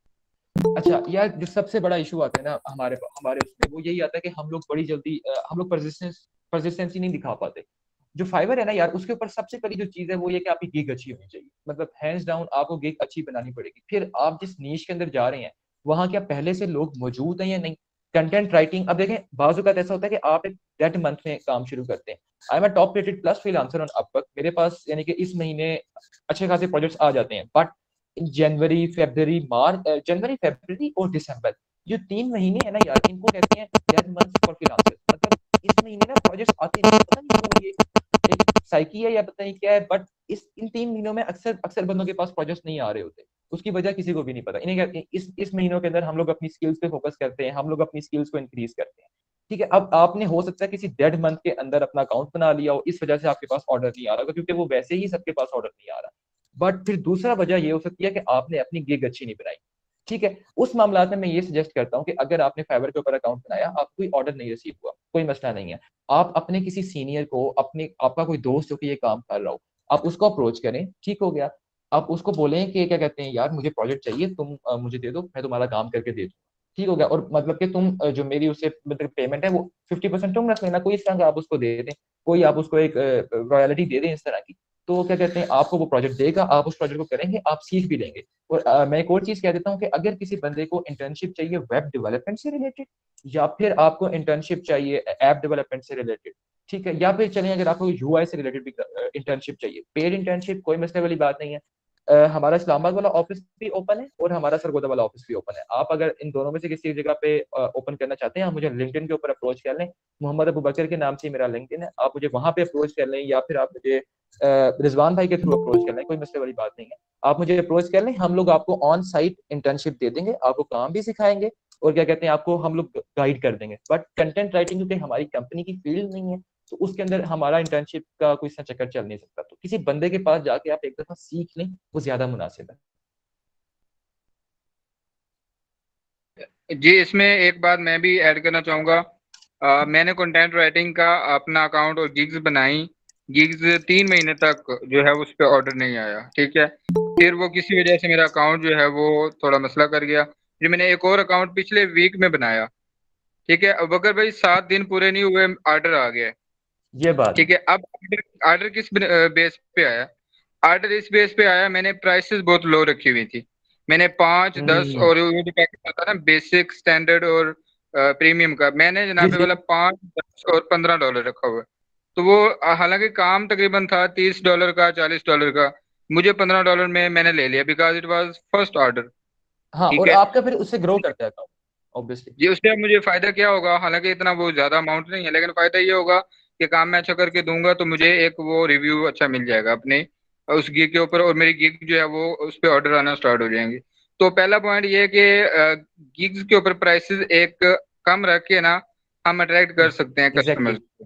अच्छा यार, जो सबसे बड़ा इशू आता है ना हमारे हमारे उसमें, वो यही आता है कि हम लोग बड़ी जल्दी हम लोग परसिस्टेंसी नहीं दिखा पाते। जो फाइवर है ना यार, उसके ऊपर सबसे पहली जो चीज है वो ये कि आपकी गिग अच्छी होनी चाहिए। मतलब हैंड्स डाउन आपको गिग अच्छी बनानी पड़ेगी। फिर आप जिस नीश के अंदर जा रहे हैं, वहां क्या पहले से लोग मौजूद हैं या नहीं। कंटेंट राइटिंग, अब देखें बाजू का ऐसा होता है कि आप एक डेट मंथ में काम शुरू करते हैं। I am a top rated plus freelancer on Upwork. मेरे पास यानी कि इस महीने अच्छे खासे प्रोजेक्ट्स आ जाते हैं, बट जनवरी फरवरी मार्च, जनवरी फरवरी और दिसंबर, जो 3 महीने है ना यार, इनको कहते हैं डेड मंथ्स फॉर फ्रीलांसर्स। मतलब इस महीने ना प्रोजेक्ट्स आते नहीं, पता नहीं क्यों, ये एक साइकी है या पता नहीं क्या है, बट इस इन 3 महीनों में अक्सर अक्सर बंदों के पास प्रोजेक्ट्स नहीं आ रहे होते। उसकी वजह किसी को भी नहीं पता। इन्हें कहते हैं इस महीनों के अंदर हम लोग अपनी स्किल्स पे फोकस करते हैं, हम लोग अपनी स्किल्स को इंक्रीज करते हैं। ठीक है, अब आपने हो सकता है किसी डेड मंथ के अंदर अपना अकाउंट बना लिया हो, इस वजह से आपके पास ऑर्डर नहीं आ रहा, क्योंकि वो वैसे ही सबके पास ऑर्डर नहीं आ रहा। बट फिर दूसरा वजह ये हो सकती है कि आपने अपनी गिग अच्छी नहीं बनाई। ठीक है, उस मामला में मैं ये सजेस्ट करता हूँ कि अगर आपने फाइवर के ऊपर अकाउंट बनाया, आपको कोई ऑर्डर नहीं रिसीव हुआ, कोई मसला नहीं है। आप अपने किसी सीनियर को, अपने आपका कोई दोस्त जो कि ये काम कर रहा हो, आप उसको अप्रोच करें। ठीक हो गया, आप उसको बोलें कि क्या कहते हैं यार, मुझे प्रोजेक्ट चाहिए, तुम मुझे दे दो, मैं तुम्हारा काम करके दे दूँ। ठीक हो गया, और मतलब कि तुम जो मेरी उससे मतलब पेमेंट है वो 50% तुम रख लेना, कोई इस तरह का आप उसको दे दें, कोई आप उसको एक रॉयल्टी दे दें इस तरह की। तो क्या कहते हैं, आपको वो प्रोजेक्ट देगा, आप उस प्रोजेक्ट को करेंगे, आप सीख भी लेंगे। और मैं एक और चीज कह देता हूँ कि अगर किसी बंदे को इंटर्नशिप चाहिए वेब डेवलपमेंट से रिलेटेड, या फिर आपको इंटर्नशिप चाहिए ऐप डेवलपमेंट से रिलेटेड, ठीक है, या फिर चलिए अगर आपको यूआई से रिलेटेड भी इंटर्नशिप चाहिए, पेड इंटर्नशिप, कोई मसले वाली बात नहीं है। हमारा इस्लामाबाद वाला ऑफिस भी ओपन है और हमारा सरगोदा वाला ऑफिस भी ओपन है। आप अगर इन दोनों में से किसी जगह पे ओपन करना चाहते हैं, आप मुझे लिंक्डइन के ऊपर अप्रोच कर लें। मोहम्मद अबू बकर के नाम से मेरा लिंक्डइन है, आप मुझे वहां पे अप्रोच कर लें, या फिर आप मुझे रिजवान भाई के थ्रू अप्रोच कर लें, कोई मसले वाली बात नहीं है। आप मुझे अप्रोच कर लें, हम लोग आपको ऑन साइट इंटर्नशिप दे देंगे, आपको काम भी सिखाएंगे, और क्या कहते हैं आपको हम लोग गाइड कर देंगे। बट कंटेंट राइटिंग क्योंकि हमारी कंपनी की फील्ड नहीं है, तो उसके अंदर हमारा इंटर्नशिप का कोई सा चक्कर चल नहीं सकता। तो किसी बंदे के पास जाके आप एक दफा सीख लें, वो ज्यादा मुनासिब है। जी, इसमें एक बात मैं भी ऐड करना चाहूँगा। मैंने कंटेंट राइटिंग का अपना अकाउंट और गिग्स बनाई। गिग्स 3 महीने तक जो है उस पर ऑर्डर नहीं आया। ठीक है, फिर वो किसी वजह से मेरा अकाउंट जो है वो थोड़ा मसला कर गया। फिर मैंने एक और अकाउंट पिछले वीक में बनाया। ठीक है, अब अगर भाई 7 दिन पूरे नहीं हुए ऑर्डर आ गया। ये बात है। ठीक है, अब ऑर्डर किस बेस पे आया? ऑर्डर इस बेस पे आया, मैंने प्राइसेस बहुत लो रखी हुई थी। मैंने 5 10 हम्म। और वो जो पैकेज आता है ना बेसिक स्टैंडर्ड और प्रीमियम का, मैंने जी जनाबे जी। वाला 5 10 और 15 डॉलर रखा हुआ है। तो वो हालांकि काम तकरीबन था $30 का, $40 का। मुझे $15 में मैंने ले लिया because it was first order. हाँ, ठीक और है आपका फिर उससे ग्रो करता है अकाउंट, ऑब्वियसली। जी, उससे अब मुझे फायदा क्या होगा? हालांकि इतना वो ज्यादा अमाउंट नहीं है, लेकिन फायदा ये होगा कि काम मैं अच्छा करके दूंगा तो मुझे एक वो रिव्यू अच्छा मिल जाएगा अपने उस गिग के ऊपर, और मेरी गिग जो है वो उस पे ऑर्डर आना स्टार्ट हो जाएंगे। तो पहला पॉइंट ये है कि गिग्स के ऊपर प्राइसेस एक कम रख के ना हम अट्रैक्ट कर सकते हैं एग्जैक्टली। कस्टमर्स को।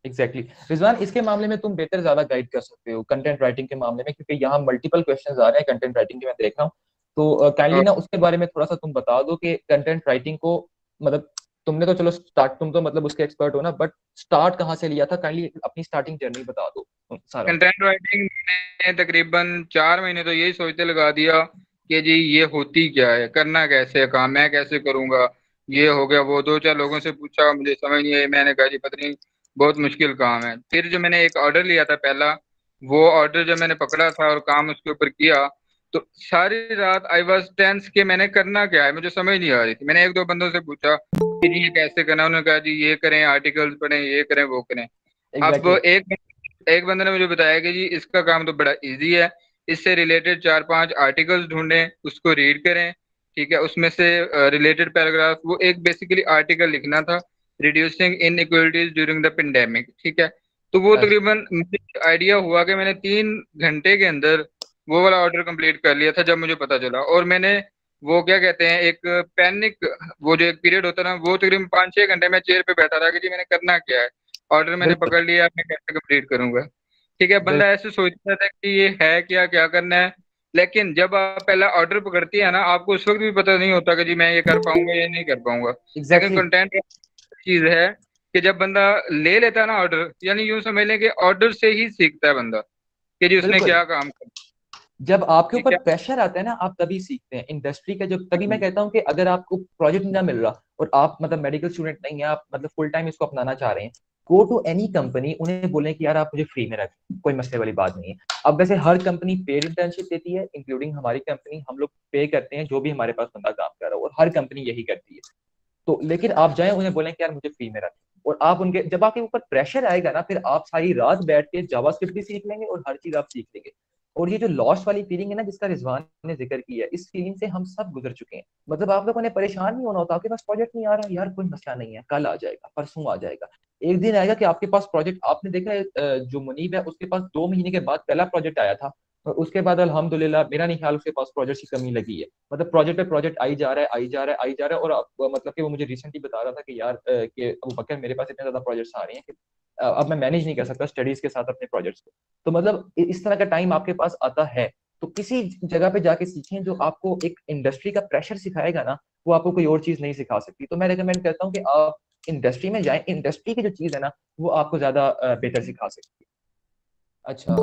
एग्जैक्टली रिजवान, इसके मामले में तुम बेहतर ज्यादा गाइड कर सकते हो कंटेंट राइटिंग के मामले में, क्योंकि यहाँ मल्टीपल क्वेश्चंस आ रहे हैं कंटेंट राइटिंग के, मैं देख रहा हूँ। तो काइंडली ना उसके बारे में थोड़ा सा तुम बता दो कि कंटेंट राइटिंग को मतलब तुमने तो चलो स्टार्ट, तुम तो मतलब उसके एक्सपर्ट हो ना, बट स्टार्ट कहाँ से लिया था, काइंडली अपनी स्टार्टिंग जर्नी बता दो सारा। कंटेंट राइटिंग मैंने तकरीबन 4 महीने तो यही सोचते लगा दिया कि जी ये होती क्या है, करना कैसे है काम, मैं कैसे करूंगा, ये हो गया वो, दो चार लोगों से पूछा, मुझे समझ नहीं आई, मैंने कहा जी पता नहीं, बहुत मुश्किल काम है। फिर जो मैंने एक ऑर्डर लिया था पहला, वो ऑर्डर जब मैंने पकड़ा था और काम उसके ऊपर किया, तो सारी रात आई वॉज टेंस कि मैंने करना क्या है, मुझे समझ नहीं आ रही थी। मैंने एक दो बंदों से पूछा कि जी ये कैसे करना है, उन्होंने कहा जी ये करें, आर्टिकल्स पढ़ें, ये करें, वो करें। अब एग्जैक्टली। एक बंदे ने मुझे बताया कि जी इसका काम तो बड़ा इजी है, इससे रिलेटेड चार पांच आर्टिकल्स ढूंढें, उसको रीड करें, ठीक है, उसमें से रिलेटेड पैराग्राफ, वो एक बेसिकली आर्टिकल लिखना था, reducing inequalities during the pandemic, ठीक है। तो वो अच्छा तकरीबन मुझे आइडिया हुआ कि मैंने 3 घंटे के अंदर वो वाला ऑर्डर कंप्लीट कर लिया था जब मुझे पता चला। और मैंने वो क्या कहते हैं, एक पैनिक, वो जो एक पीरियड होता है ना, वो तकरीबन 5-6 घंटे मैं चेयर पे बैठा था कि जी मैंने करना क्या है, ऑर्डर मैंने बिल्कुल पकड़ लिया, मैं कैसे कंप्लीट करूंगा। ठीक है, बंदा ऐसे सोचता था कि ये है क्या, क्या करना है। लेकिन जब आप पहला ऑर्डर पकड़ती है ना, आपको उस वक्त भी पता नहीं होता कि जी मैं ये कर पाऊंगा या नहीं कर पाऊंगा। लेकिन एग्जैक्टली। कंटेंट चीज है कि जब बंदा ले लेता है ना ऑर्डर, यानी यूं समझ लें कि ऑर्डर से ही सीखता है बंदा कि जी उसने बिल्कुल क्या काम करना। जब आपके ठीक ऊपर है। प्रेशर आता है ना, आप तभी सीखते हैं इंडस्ट्री का। जो तभी मैं कहता हूँ कि अगर आपको प्रोजेक्ट नहीं ना मिल रहा और आप मतलब मेडिकल स्टूडेंट नहीं है, आप मतलब फुल टाइम इसको अपनाना चाह रहे हैं, गो टू एनी कंपनी, उन्हें बोलें कि यार आप मुझे फ्री में रखें, कोई मसले वाली बात नहीं है। अब वैसे हर कंपनी पेड इंटर्नशिप देती है, इंक्लूडिंग हमारी कंपनी, हम लोग पे करते हैं जो भी हमारे पास बंदा काम कर रहा है, और हर कंपनी यही करती है। तो लेकिन आप जाएं उन्हें बोलें कि यार मुझे फ्री में रखें, और आप उनके, जब आपके ऊपर प्रेशर आएगा ना, फिर आप सारी रात बैठ के जावास्क्रिप्ट भी सीख लेंगे और हर चीज आप सीख लेंगे। और ये जो लॉस्ट वाली फीलिंग है ना जिसका रिजवान ने जिक्र किया है, इस फीलिंग से हम सब गुजर चुके हैं। मतलब आप लोगों ने परेशान नहीं होना होता, आपके पास प्रोजेक्ट नहीं आ रहा, यार कोई मसला नहीं है, कल आ जाएगा, परसों आ जाएगा। एक दिन आएगा कि आपके पास प्रोजेक्ट, आपने देखा है जो मुनीब है उसके पास 2 महीने के बाद पहला प्रोजेक्ट आया था, और उसके बाद अल्हम्दुलिल्लाह मेरा नहीं ख्याल उसके पास प्रोजेक्ट की कमी लगी है। मतलब प्रोजेक्ट पे प्रोजेक्ट आई जा रहा है, आई जा रहा है, आई जा रहा है। और मतलब कि वो मुझे रिसेंटली बता रहा था कि यार कि अबू बकर मेरे पास इतने ज्यादा प्रोजेक्ट्स आ रहे हैं कि अब मैं मैनेज नहीं कर सकता स्टडीज के साथ अपने प्रोजेक्ट्स को। तो मतलब इस तरह का टाइम आपके पास आता है, तो किसी जगह पे जाके सीखें जो आपको एक इंडस्ट्री का प्रेशर सिखाएगा ना, वो आपको कोई और चीज नहीं सिखा सकती। तो मैं रिकमेंड करता हूँ कि आप इंडस्ट्री में जाएं, इंडस्ट्री की जो चीज है ना वो आपको ज्यादा बेहतर सिखा सकती है। अच्छा।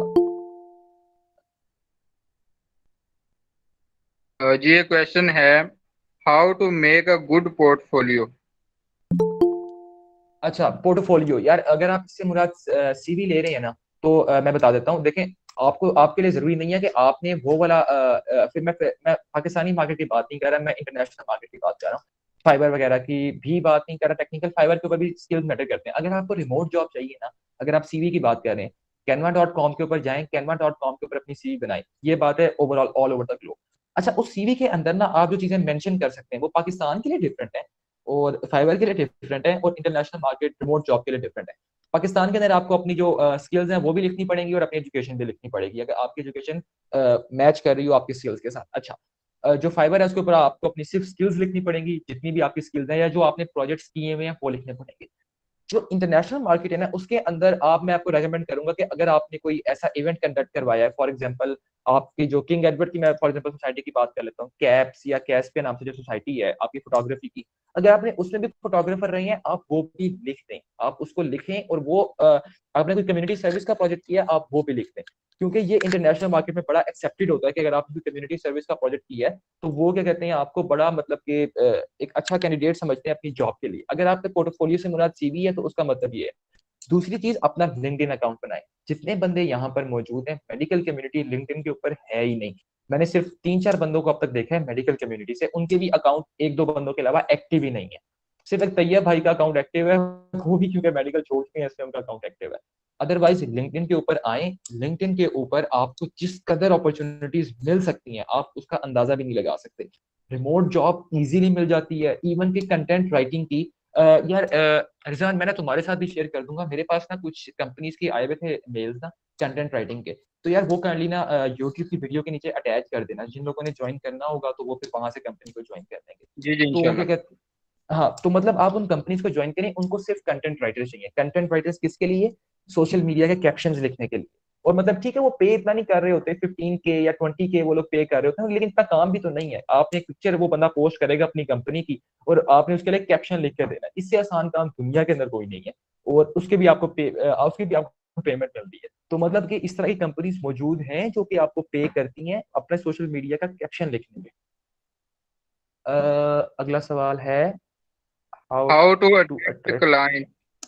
जी ये क्वेश्चन है, how to make a good portfolio. अच्छा पोर्टफोलियो, यार अगर आप इससे मुराद सीवी ले रहे हैं ना, तो मैं बता देता हूँ। देखें, आपको, आपके लिए जरूरी नहीं है कि आपने वो वाला फिर मैं पाकिस्तानी मार्केट की बात नहीं कर रहा, मैं इंटरनेशनल मार्केट की बात कर रहा हूँ। फाइबर वगैरह की भी बात नहीं कर रहा, टेक्निकल फाइबर के ऊपर भी स्किल्स मैटर करते हैं। अगर आपको रिमोट जॉब चाहिए ना, अगर आप सीवी की बात कर रहे हैं, canva.com के ऊपर जाएं, canva.com के ऊपर अपनी सीवी बनाएं। ये बात है overall all over the globe. अच्छा, उस सीवी के अंदर ना आप जो चीजें मेंशन कर सकते हैं वो पाकिस्तान के लिए डिफरेंट है, और फाइवर के लिए डिफरेंट है, और इंटरनेशनल मार्केट रिमोट जॉब के लिए डिफरेंट है। पाकिस्तान के अंदर आपको अपनी जो स्किल्स हैं वो भी लिखनी पड़ेंगी, और अपनी एजुकेशन भी लिखनी पड़ेगी, अगर आपकी एजुकेशन मैच कर रही हो आपकी स्किल्स के साथ। अच्छा, जो फाइबर है उसके ऊपर आपको अपनी सिर्फ स्किल्स लिखनी पड़ेंगी, जितनी भी आपकी स्किल्स हैं या जो आपने प्रोजेक्ट्स किए हुए हैं वो लिखने पड़ेंगे। जो इंटरनेशनल मार्केट है ना उसके अंदर आप, मैं आपको रेकमेंड करूंगा कि अगर आपने कोई ऐसा इवेंट कंडक्ट करवाया है, फॉर एग्जांपल आपकी जो किंग एडवर्ड की, मैं फॉर एग्जांपल सोसाइटी की बात कर लेता हूँ, कैप्स या कैस्प के नाम से जो सोसाइटी है आपकी फोटोग्राफी की, अगर आपने उसमें भी फोटोग्राफर रहे हैं, आप वो भी लिख दें, आप उसको लिखें। और वो आपने कोई कम्युनिटी सर्विस का प्रोजेक्ट किया, आप वो भी लिख दें। क्योंकि ये इंटरनेशनल मार्केट में बड़ा एक्सेप्टेड होता है कि अगर आपने कम्युनिटी सर्विस का प्रोजेक्ट किया है, तो वो क्या कहते हैं आपको बड़ा मतलब कि एक अच्छा कैंडिडेट समझते हैं अपनी जॉब के लिए। अगर आपके पोर्टफोलियो से मुराद सीवी है तो उसका मतलब ये है। दूसरी चीज, अपना लिंक्डइन अकाउंट बनाएं। जितने बंदे यहाँ पर मौजूद हैं, मेडिकल कम्युनिटी लिंक्डइन के ऊपर है ही नहीं। मैंने सिर्फ 3-4 बंदों को अब तक देखा है मेडिकल कम्युनिटी से, उनके भी अकाउंट एक दो बंदों के अलावा एक्टिव ही नहीं है। सिर्फ एक तैयब भाई का अकाउंट एक्टिव है, वो भी क्योंकि मेडिकल छोड़ चुके हैं इसलिए उनका अकाउंट एक्टिव है। अदरवाइज लिंक्डइन के ऊपर आए, लिंक्डइन के ऊपर आपको जिस कदर अपॉर्चुनिटीज मिल सकती हैं आप उसका अंदाजा भी नहीं लगा सकते। रिमोट जॉब इजीली मिल जाती है, इवन की कंटेंट राइटिंग की। यार रिजवान, मैं ना तुम्हारे साथ भी शेयर कर दूंगा, मेरे पास ना कुछ कंपनीज के आए हुए थे मेल्स ना कंटेंट राइटिंग के। तो यार वो काइंडली ना यूट्यूब की वीडियो के नीचे अटैच कर देना, जिन लोगों ने ज्वाइन करना होगा तो वो फिर वहां से कंपनी को ज्वाइन कर लेंगे। जी जी तो क्या इंशाल्लाह। कहते हाँ, तो मतलब आप उन कंपनीज को ज्वाइन करें, उनको सिर्फ कंटेंट राइटर्स चाहिए। कंटेंट राइटर्स किसके लिए? सोशल मीडिया के कैप्शंस लिखने के लिए। और मतलब ठीक है, वो पे इतना नहीं कर रहे होते, 15K या 20K वो लोग पे कर रहे होते हैं, लेकिन इतना काम भी तो नहीं है। आपने एक पिक्चर वो बंदा पोस्ट करेगा अपनी कंपनी की, और आपने उसके लिए कैप्शन लिख के देना है। इससे आसान काम दुनिया के अंदर कोई नहीं है। और उसकी भी आपको पेमेंट मिलती है। तो मतलब कि इस तरह की कंपनीज मौजूद हैं जो कि आपको पे करती हैं अपने सोशल मीडिया का कैप्शन लिखने में। अगला सवाल है, how how to to attract attract. Client,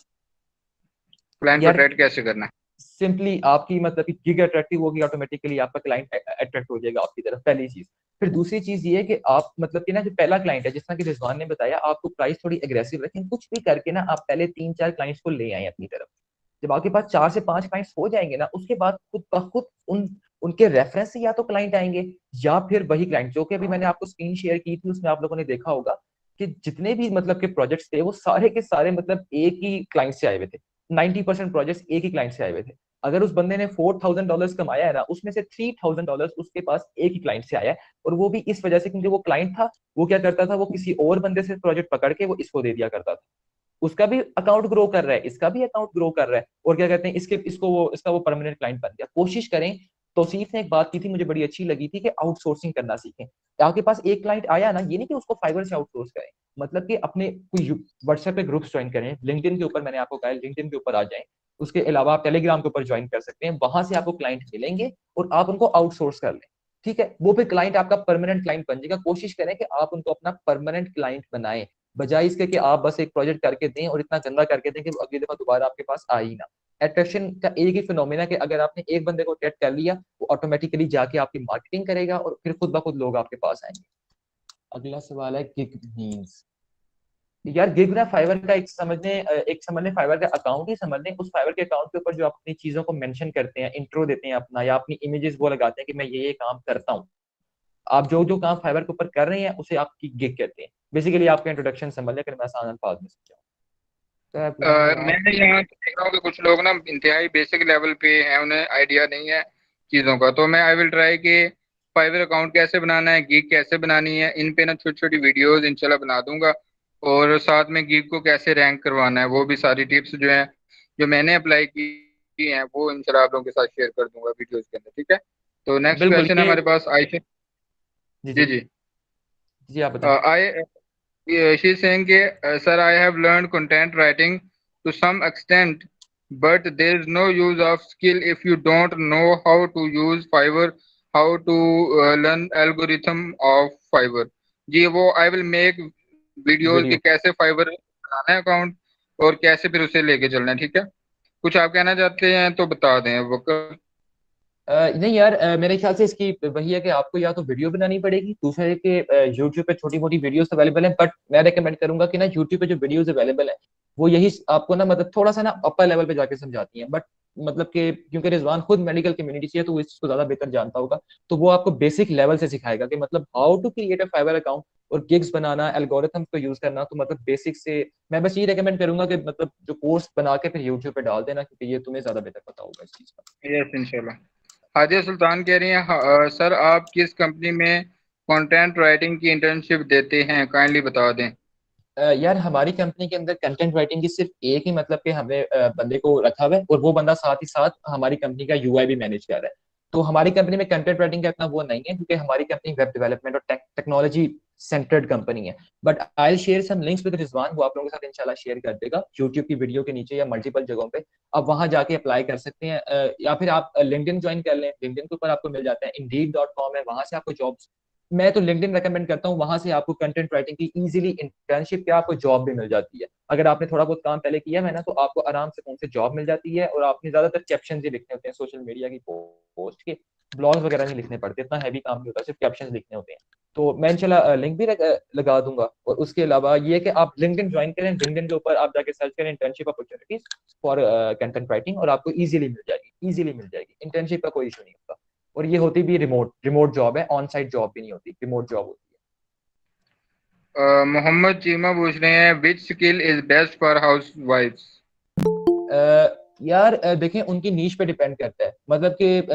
client को यार अट्रैक्ट कैसे करना सिंपली आपकी मतलब कि गिग अट्रैक्टिव होगी, ऑटोमेटिकली आपका क्लाइंट अट्रैक्ट हो जाएगा आपकी तरफ, पहली चीज। फिर दूसरी चीज ये है कि आप मतलब कि ना, जो पहला क्लाइंट है, जिस तरह कि रिजवान ने बताया, आपको प्राइस थोड़ी एग्रेसिव रखें, कुछ भी करके ना आप पहले 3-4 क्लाइंट्स को ले आए अपनी तरफ। जब आपके पास 4 से 5 क्लाइंट्स हो जाएंगे ना, उसके बाद खुद ब खुद उनके रेफरेंस से या तो क्लाइंट आएंगे, या फिर वही क्लाइंट जो कि अभी मैंने आपको स्क्रीन शेयर की थी, उसमें आप लोगों ने देखा होगा कि जितने भी मतलब के प्रोजेक्ट्स थे, वो सारे के सारे मतलब एक ही क्लाइंट से आए हुए थे। 90% प्रोजेक्ट्स एक ही क्लाइंट से आए हुए थे। अगर उस बंदे ने $4,000 कमाया है ना, उसमें से $3,000 उसके पास एक ही क्लाइंट से आया है। और वो भी इस वजह से क्योंकि वो क्लाइंट था, वो क्या करता था, वो किसी और बंदे से प्रोजेक्ट पकड़ के वो इसको दे दिया करता था। उसका भी अकाउंट ग्रो कर रहा है, इसका भी अकाउंट ग्रो कर रहा है, और क्या कहते हैं, इसका वो परमानेंट क्लाइंट बन गया। कोशिश करें। तौसीफ ने एक बात की थी, मुझे बड़ी अच्छी लगी थी, कि आउटसोर्सिंग करना सीखें। आपके पास एक क्लाइंट आया ना, ये नहीं कि उसको फाइवर से आउटसोर्स करें। मतलब कि अपने कोई व्हाट्सएप पे ग्रुप्स ज्वाइन करें, लिंक्डइन के ऊपर, मैंने आपको कहा लिंक्डइन के ऊपर आ जाएं। उसके अलावा आप टेलीग्राम के ऊपर ज्वाइन कर सकते हैं, वहां से आपको क्लाइंट मिलेंगे और आप उनको आउटसोर्स कर लें। ठीक है, वो फिर क्लाइंट आपका परमानेंट क्लाइंट बन जाएगा। कोशिश करें कि आप उनको अपना परमानेंट क्लाइंट बनाएं, बजाय इसके कि आप बस एक प्रोजेक्ट करके दें और इतना गंदा करके दें कि वो अगली दफा दोबारा आपके पास आ ही ना। अट्रैक्शन का एक ही फिनोमेना कि अगर आपने एक बंदे को अट्रैक्ट कर लिया, वो ऑटोमेटिकली जाके आपकी मार्केटिंग करेगा और फिर खुद ब खुद लोग आपके पास आएंगे। अगला सवाल है गिग मीन्स। यार गिग ना फाइवर का एक समझ लें, फाइवर का अकाउंट ही समझ लें। उस फाइवर के अकाउंट के ऊपर जो आप अपनी चीजों को मेंशन करते हैं, इंट्रो देते हैं अपना, या अपनी इमेजेस वो लगाते हैं कि मैं ये काम करता हूँ। आप जो जो काम फाइवर के ऊपर कर रहे हैं, उसे आपकी गिग कहते हैं। बेसिकली आपका इंट्रोडक्शन समझ लें, अगर मैं आसान अल्फाज में समझाऊं। तो मैं पूछूंगा यार। मैंने यहाँ तो देख रहा हूँ कि कुछ लोग ना इंतहाई बेसिक लेवल पे हैं, उन्हें आइडिया नहीं है चीज़ों का। तो मैं आई विल ट्राई कि फाइवर अकाउंट कैसे बनाना है, गीग कैसे बनानी है, इन पे ना छोटी छोटी वीडियोस इंशाल्लाह बना दूंगा। और साथ में गीग को कैसे रैंक करवाना है, वो भी सारी टिप्स जो हैं, जो मैंने अप्लाई की हैं, वो इंशाल्लाह आप लोगों के साथ शेयर कर दूंगा वीडियोस के अंदर। ठीक है। तो नेक्स्ट बिल्कुल क्वेश्चन है ये। हमारे पास आयशा। जी जी जी। जी। जी आप बताएं। आई she is saying कि sir, I have learned content writing to some extent, but there is no use of skill if you don't know how to use Fiverr, how to learn algorithm of Fiverr। जी वो I will make videos कि video. कैसे Fiverr बनाना है account, और कैसे फिर उसे लेके चलना है। ठीक है। कुछ आप कहना चाहते हैं तो बता दें वो। नहीं यार, मेरे ख्याल से इसकी वही है कि आपको या तो वीडियो बनानी पड़ेगी, दूसरा है कि यूट्यूब पे छोटी मोटी वीडियोस अवेलेबल हैं। बट मैं रेकमेंड करूंगा कि ना, यूट्यूब पे जो वीडियोस अवेलेबल है, वो यही आपको ना मतलब थोड़ा सा ना अपर लेवल पे जाके समझाती हैं। बट मतलब कि क्योंकि रिजवान खुद मेडिकल कम्युनिटी से है, तो वो इस चीज को ज्यादा बेहतर जानता होगा। तो वो आपको बेसिक लेवल से सिखाएगा कि मतलब how to create a Fiverr account, और गिग्स बनाना, एल्गोरिथम को यूज करना। तो मतलब बेसिक से मैं बस ये रेकमेंड करूंगा कि मतलब जो कोर्स बना के फिर यूट्यूब पे डाल देना, क्योंकि ये तुम्हें ज्यादा बेहतर पता होगा इस चीज का। यस इंशाल्लाह। हादिया सुल्तान कह रही हैं, सर आप किस कंपनी में कंटेंट राइटिंग की इंटर्नशिप देते हैं, काइंडली बता दें। यार हमारी कंपनी के अंदर कंटेंट राइटिंग की सिर्फ एक ही मतलब कि हमने बंदे को रखा हुआ है, और वो बंदा साथ ही साथ हमारी कंपनी का यूआई भी मैनेज कर रहा है। तो हमारी कंपनी में कंटेंट राइटिंग का इतना वो नहीं है, क्योंकि हमारी कंपनी वेब डेवलपमेंट और टेक्नोलॉजी सेंटर्ड कंपनी है। But I will share some links with Rizwan, वो आप लोगों के साथ इंशाल्लाह शेयर कर देगा यूट्यूब की वीडियो के नीचे या मल्टीपल जगहों पे। आप वहां जाके अप्लाई कर सकते हैं, या फिर आप लिंक्डइन ज्वाइन कर लें। लिंक्डइन के ऊपर आपको मिल जाता है, इंडीड.com है, वहां से आपको जॉब्स। मैं तो लिंक्डइन रेकमेंड करता हूँ, वहां से आपको कंटेंट राइटिंग की इजीली इंटर्नशिप या आपको जॉब भी मिल जाती है। अगर आपने थोड़ा बहुत काम पहले किया है ना, तो आपको आराम से कौन से जॉब मिल जाती है। और आपने ज्यादातर कैप्शन ही लिखने होते हैं सोशल मीडिया की पोस्ट के, ब्लॉग्स वगैरह नहीं लिखने पड़ते, इतना हैवी काम नहीं होता, सिर्फ कैप्शन लिखने होते हैं। तो मैं इंशाल्लाह लिंक भी लगा दूंगा। और उसके अलावा ये कि आप लिंक्डइन ज्वाइन करें, लिंक्डइन के ऊपर आप जाके सर्च करें internship opportunities for content writing, और आपको इजीली मिल जाएगी, इजीली मिल जाएगी। इंटर्नशिप का कोई इशू नहीं होता। और ये होती भी रिमोट रिमोट जॉब है, ऑन साइट जॉब भी नहीं होती, रिमोट जॉब होती मोहम्मद चीमा पूछ रहे हैं, which skill is best for हाउस वाइफ्स। है। यार देखें, उनकी नीश पे डिपेंड करता है। मतलब कि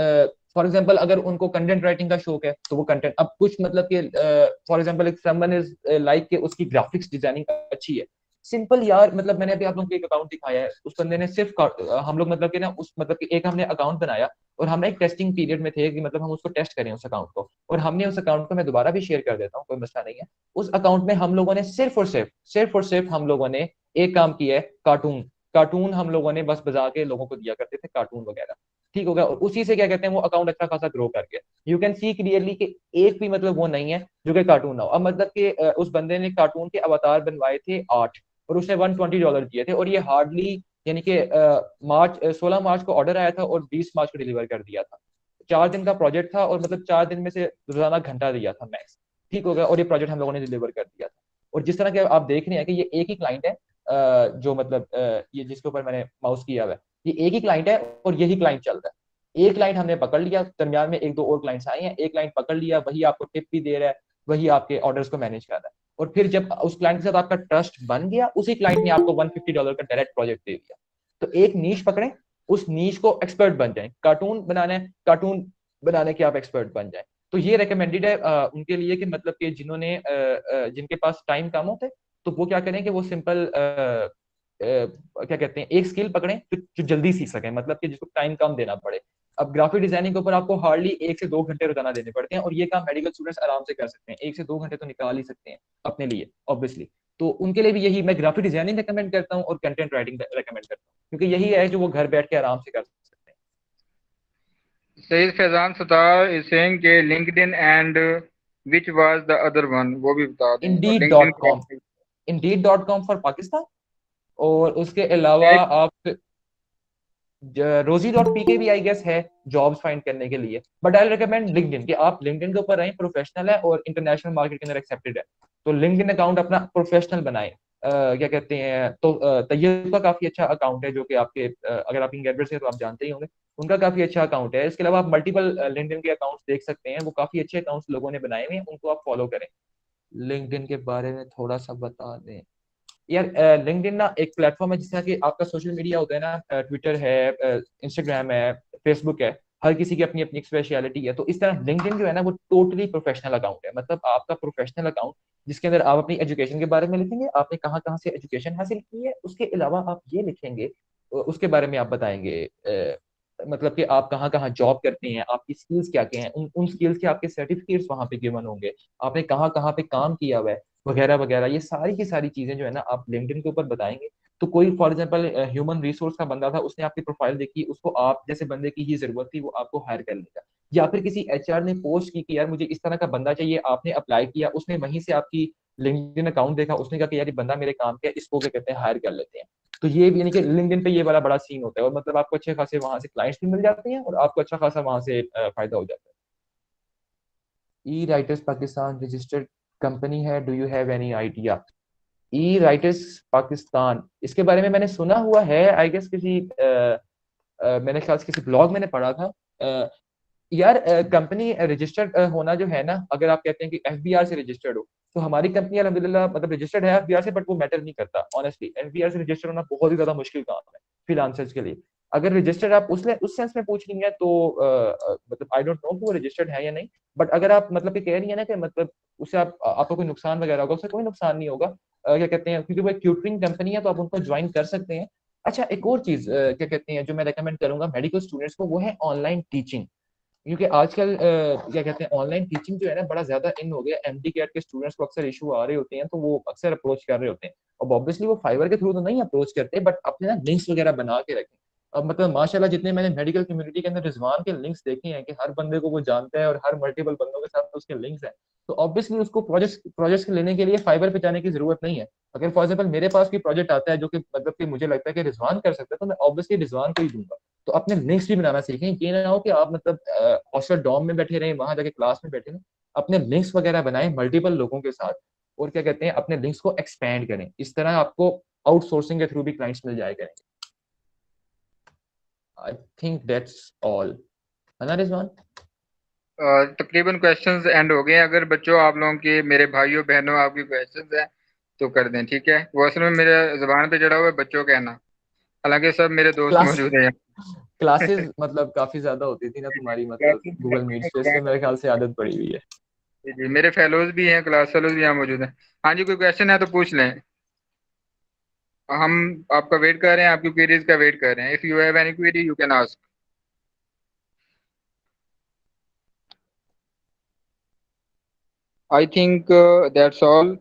फॉर एग्जाम्पल अगर उनको कंटेंट राइटिंग का शौक है तो वो कंटेंट, अब कुछ मतलब कि फॉर एग्जाम्पल एक समवन इज लाइक के उसकी ग्राफिक्स डिजाइनिंग अच्छी है, सिंपल यार, मतलब मैंने अभी आप लोगों को एक अकाउंट दिखाया है, उस बंदे ने सिर्फ हम लोग मतलब कि ना उस मतलब कि एक हमने अकाउंट बनाया और हम एक टेस्टिंग पीरियड में थे कि मतलब हम उसको टेस्ट करें उस अकाउंट को, और हमने उस अकाउंट को, मैं दोबारा भी शेयर कर देता हूँ कोई मसला नहीं है, उस अकाउंट में हम लोगों ने सिर्फ हम लोगों ने एक काम किया है, कार्टून कार्टून हम लोगों ने बस बजा के लोगों को दिया करते थे कार्टून वगैरह, ठीक हो गया, और उसी से क्या कहते हैं वो अकाउंट अच्छा खासा ग्रो कर गया। यू कैन सी क्लियरली कि एक भी मतलब वो नहीं है जो कि कार्टून ना हो। अब मतलब कि उस बंदे ने कार्टून के अवतार बनवाए थे 8, और उसने $120 दिए थे, और ये हार्डली यानी कि मार्च 16 मार्च को ऑर्डर आया था और 20 मार्च को डिलीवर कर दिया था। 4 दिन का प्रोजेक्ट था, और मतलब 4 दिन में से रोजाना घंटा दिया था मैक्स, ठीक हो गया, और ये प्रोजेक्ट हम लोगों ने डिलीवर कर दिया था। और जिस तरह के आप देख रहे हैं कि ये एक ही क्लाइंट है, जो मतलब ये जिसके ऊपर मैंने माउस किया हुआ है, ये एक ही क्लाइंट है और यही क्लाइंट चल रहा है। एक क्लाइंट हमने पकड़ लिया, दरमियान में एक दो और क्लाइंट्स आए हैं, एक क्लाइंट पकड़ लिया, वही आपको टिप भी दे रहा है, वही आपके ऑर्डर्स को मैनेज कर रहा है, और फिर जब उस क्लाइंट के साथ आपका ट्रस्ट बन गया, उसी क्लाइंट ने आपको $150 का डायरेक्ट प्रोजेक्ट दे दिया। तो एक नीश पकड़े, उस नीश को एक्सपर्ट बन जाए, कार्टून बनाने, कार्टून बनाने के आप एक्सपर्ट बन जाए। तो ये रिकमेंडेड है उनके लिए कि मतलब कि जिन्होंने जिनके पास टाइम कम होता है, तो वो क्या करें कि वो सिंपल क्या कहते हैं एक स्किल पकड़ें जो जल्दी सीख सकें, मतलब कि जिसको टाइम कम देना पड़े। अब ग्राफिक डिजाइनिंग के ऊपर आपको हार्डली 1 से 2 घंटे रोजाना देने पड़ते हैं, और ये काम मेडिकल स्टूडेंट्स आराम से कर सकते हैं, 1 से 2 घंटे तो निकाल ही सकते हैं अपने लिए ऑब्वियसली। तो उनके लिए भी यही मैं ग्राफिक डिजाइनिंग रिकमेंड करता हूँ और कंटेंट राइटिंग रिकमेंड करता हूँ, क्योंकि यही है जो वो घर बैठ के आराम से कर सकते हैं। सईद फैजान सतार इज सेइंग के LinkedIn and which was the other one, वो भी बता दें, और इंडीड लिंक्डइन डॉट के कॉम, बारे इंडीड.com फॉर पाकिस्तान, और उसके अलावा में। आप रोजी.pk भी आई गेस है जॉब्स फाइंड करने के लिए, बट आई रिकमेंड लिंक्डइन, कि आप लिंक्डइन के ऊपर रहें, प्रोफेशनल है और इंटरनेशनल मार्केट के अंदर एक्सेप्टेड है, तो लिंक्डइन अकाउंट अपना प्रोफेशनल बनाएं। क्या कहते हैं, तो तैयब का काफी अच्छा अकाउंट है जो कि आपके अगर आप इंगेजमेंट से तो आप जानते ही होंगे, उनका काफी अच्छा अकाउंट है। इसके अलावा आप मल्टीपल लिंक्डइन के अकाउंट्स देख सकते हैं, वो काफी अच्छे अकाउंट्स लोगों ने बनाए हुए हैं, उनको आप फॉलो करें। लिंक्डइन के बारे में थोड़ा सा बता दें यार, लिंक्डइन ना एक प्लेटफॉर्म है, जिस तरह कि आपका सोशल मीडिया होता है ना, ट्विटर है, इंस्टाग्राम है, फेसबुक है, हर किसी की अपनी अपनी स्पेशलिटी है, तो इस तरह लिंक्डइन जो है ना वो टोटली प्रोफेशनल अकाउंट है, मतलब आपका प्रोफेशनल अकाउंट, जिसके अंदर आप अपनी एजुकेशन के बारे में लिखेंगे, आपने कहाँ कहाँ से एजुकेशन हासिल की है, उसके अलावा आप ये लिखेंगे, उसके बारे में आप बताएंगे, मतलब कि आप कहाँ कहाँ जॉब करते हैं, आपकी स्किल्स क्या क्या हैं, उन स्किल्स के आपके सर्टिफिकेट्स वहां पे गिवन होंगे, आपने कहाँ कहाँ पे काम किया हुआ है, वगैरह वगैरह, ये सारी की सारी चीजें जो है ना आप लिंक्डइन के ऊपर बताएंगे। तो कोई फॉर एग्जांपल ह्यूमन रिसोर्स का बंदा था, उसने आपकी प्रोफाइल देखी, उसको आप जैसे बंदे की ही जरूरत थी, वो आपको हायर कर लेगा। या फिर किसी एचआर ने पोस्ट की कि यार मुझे इस तरह का बंदा चाहिए, आपने अप्लाई किया, उसने वहीं से आपकी लिंक्डइन अकाउंट देखा, उसने कहा कि यार ये बंदा मेरे काम का है, इसको क्या कहते हैं हायर कर लेते हैं। तो ये भी यानी कि लिंक्डइन पे ये वाला बड़ा सीन होता है, और मतलब आपको अच्छे खासे वहां से क्लाइंट्स भी मिल जाते हैं और आपको अच्छा खासा वहां से फायदा हो जाता है। E writers Pakistan registered company है, do you have any idea? E writers Pakistan, इसके बारे में मैंने सुना हुआ है, आई गेस किसी मैंने ख्याल से किसी ब्लॉग मैंने पढ़ा था। यार कंपनी रजिस्टर्ड होना जो है ना, अगर आप कहते हैं कि एफबीआर से रजिस्टर्ड हो, तो हमारी कंपनी अल्हम्दुलिल्लाह मतलब रजिस्टर्ड है एफबीआर से, बट वो मैटर नहीं करता ऑनेस्टली, एफबीआर से रजिस्टर्ड होना बहुत ही ज्यादा मुश्किल काम है फ्रीलांसर्स के लिए। अगर रजिस्टर्ड आप उस सेंस में पूछ रही हैं तो मतलब आई डोंट नो कि वो रजिस्टर्ड है या नहीं, बट अगर आप मतलब कि कह रही है ना कि मतलब उससे आपको कोई नुकसान वगैरह होगा, उससे कोई नुकसान नहीं होगा। क्या कहते हैं, क्योंकि वो एक ट्यूटरिंग कंपनी है, तो आप उनको ज्वाइन कर सकते हैं। अच्छा, एक और चीज क्या कहते हैं जो मैं रेकमेंड करूंगा मेडिकल स्टूडेंट्स को, वो है ऑनलाइन टीचिंग, क्योंकि आजकल क्या कहते हैं ऑनलाइन टीचिंग जो है ना बड़ा ज्यादा इन हो गया, एमडी कैट के स्टूडेंट्स को अक्सर इशू आ रहे होते हैं, तो वो अक्सर अप्रोच कर रहे होते हैं। अब ऑब्वियसली वो फाइवर के थ्रू तो नहीं अप्रोच करते, बट अपने ना लिंक्स वगैरह बना के रखें। अब मतलब माशाल्लाह जितने मैंने मेडिकल कम्युनिटी के अंदर रिजवान के लिंक्स देखे हैं कि हर बंदे को वो जानता है और हर मल्टीपल बंदों के साथ उसके लिंक्स हैं, तो ऑब्वियसली उसको प्रोजेक्ट लेने के लिए फाइवर पे जाने की जरूरत नहीं है। अगर फॉर एग्जाम्पल मेरे पास कोई प्रोजेक्ट आता है जो कि मतलब कि मुझे लगता है कि रिजवान कर सकता है, तो मैं ऑब्वियसली रिजवान को ही दूंगा। तो अपने लिंक्स भी बनाना सीखें, ये ना हो कि आप मतलब हॉस्टल डॉम में बैठे रहें, वहां जाके क्लास में बैठे रहें, अपने लिंक्स वगैरह बनाएं मल्टीपल लोगों के साथ, और क्या कहते हैं अपने लिंक्स को एक्सपेंड करें, इस तरह आपको आउटसोर्सिंग के थ्रू भी क्लाइंट्स मिल जाए करेंगे। आई थिंक दैट्स ऑल, है ना रिजवान? तकरीबन क्वेश्चंस एंड हो गए हैं। अगर बच्चों आप लोगों के, मेरे भाइयों बहनों, आपकी क्वेश्चंस हैं तो कर दें, ठीक है। वो असल में मेरे जबान पे चढ़ा हुआ है बच्चों कहना, हालांकि सब मेरे दोस्त क्लास मौजूद हैं। क्लासेस मतलब काफी ज्यादा होती थी ना तुम्हारी, मतलब क्लासेस गूगल मीट पे, इसलिए मेरे ख्याल से आदत पड़ी हुई है। जी जी, मेरे फेलोज भी हैं, क्लास फेलोज भी यहाँ मौजूद हैं। हाँ जी, कोई क्वेश्चन है तो पूछ लें। हम आपका वेट कर रहे हैं, आपकी क्वेरीज का वेट कर रहे हैं। If you have any query you can ask. I think that's all.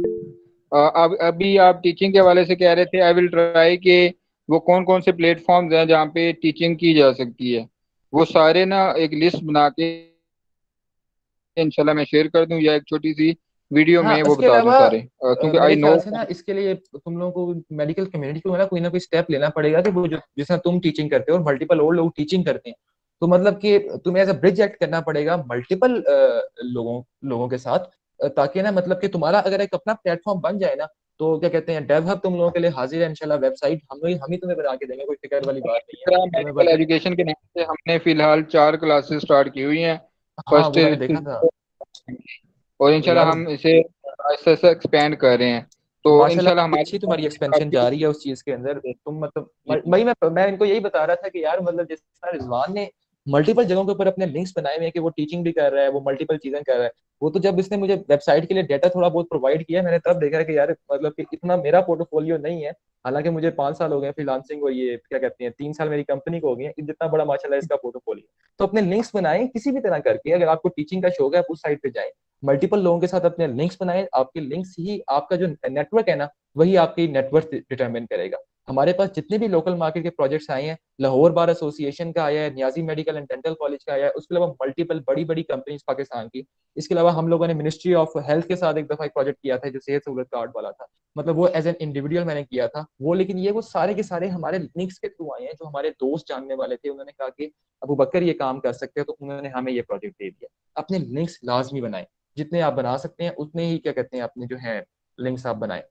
अब अभी आप टीचिंग के हवाले से कह रहे थे, आई विल ट्राई कि वो कौन कौन से प्लेटफॉर्म्स हैं जहाँ पे टीचिंग की जा सकती है, वो सारे ना एक लिस्ट बना के इंशाल्लाह मैं शेयर कर दूं, या एक छोटी सी वीडियो हाँ, में वो उसके बता दूं अलावा सारे, क्योंकि मेरे आई नो। ख्याल से ना इसके लिए तुम लोगों को मेडिकल कम्युनिटी को ना कोई स्टेप लेना पड़ेगा कि वो जो जैसा तुम टीचिंग करते हो और मल्टीपल और लोग टीचिंग करते हैं, तो मतलब कि तुम्हें एज अ ब्रिज एक्ट करना पड़ेगा मल्टीपल लोगों लोगों के साथ, ताकि ना मतलब कि तुम्हारा अगर एक अपना प्लेटफॉर्म बन जाए ना, तो क्या कहते हैं, डेव हब तुम लोगों के लिए हाजिर है इंशाल्लाह। वेबसाइट हम ही तुम्हें बना के देंगे, कोई फिक्र वाली बात नहीं है। तुम्हें मेडिकल बस, एजुकेशन के नाम से हमने फिलहाल 4 क्लासेस स्टार्ट की हुई हैं। हाँ फर्स्ट वो मैंने है, देखा था। और तो इंशाल्लाह यार हम इसे ऐसे ऐसे एक्सपेंड कर रहे हैं, तो माशाल्लाह इंशाल्लाह काफी अच्छी तुम्हारी हमारे एक्सपेंशन जा आपकी। रही है उस चीज के अंदर। तुम मतलब जी जी। मैं इनको यही बता रहा था कि यार मतलब जिस तरह रिजवान ने मल्टीपल जगहों के ऊपर अपने लिंक्स बनाए हुए हैं कि वो टीचिंग भी कर रहा है, वो मल्टीपल चीजें कर रहा है, वो तो जब इसने मुझे वेबसाइट के लिए डेटा थोड़ा बहुत प्रोवाइड किया, मैंने तब देखा है कि यार मतलब कि इतना मेरा पोर्टफोलियो नहीं है। हालांकि मुझे 5 साल हो गए फ्रीलांसिंग, और ये क्या कहते हैं 3 साल मेरी कंपनी को हो गई है, जितना बड़ा माशाल्लाह इसका पोर्टफोलियो। तो अपने लिंक्स बनाएं किसी भी तरह करके, अगर आपको टीचिंग का शौक है आप उस साइड पे जाएं, मल्टीपल लोगों के साथ अपने लिंक्स बनाएं। आपके लिंक्स ही आपका जो नेटवर्क है ना, वही आपकी नेटवर्थ डिटरमिन करेगा। हमारे पास जितने भी लोकल मार्केट के प्रोजेक्ट्स आए हैं, लाहौर बार एसोसिएशन का आया है, Niazi medical and dental college का आया है, उसके अलावा मल्टीपल बड़ी बड़ी कंपनीज पाकिस्तान की। इसके अलावा हम लोगों ने मिनिस्ट्री ऑफ हेल्थ के साथ एक दफा एक प्रोजेक्ट किया था जो सेहत सहूलत कार्ड वाला था, मतलब वो एज एन इंडिविजुअल मैंने किया था वो, लेकिन ये वो सारे के सारे हमारे लिंक्स के थ्रू आए हैं, जो हमारे दोस्त जानने वाले थे, उन्होंने कहा कि अबू बकर ये काम कर सकते हैं, तो उन्होंने हमें ये प्रोजेक्ट दे दिया। अपने लिंक्स लाजमी बनाए, जितने आप बना सकते हैं उतने ही क्या कहते हैं अपने जो है लिंक्स आप बनाए।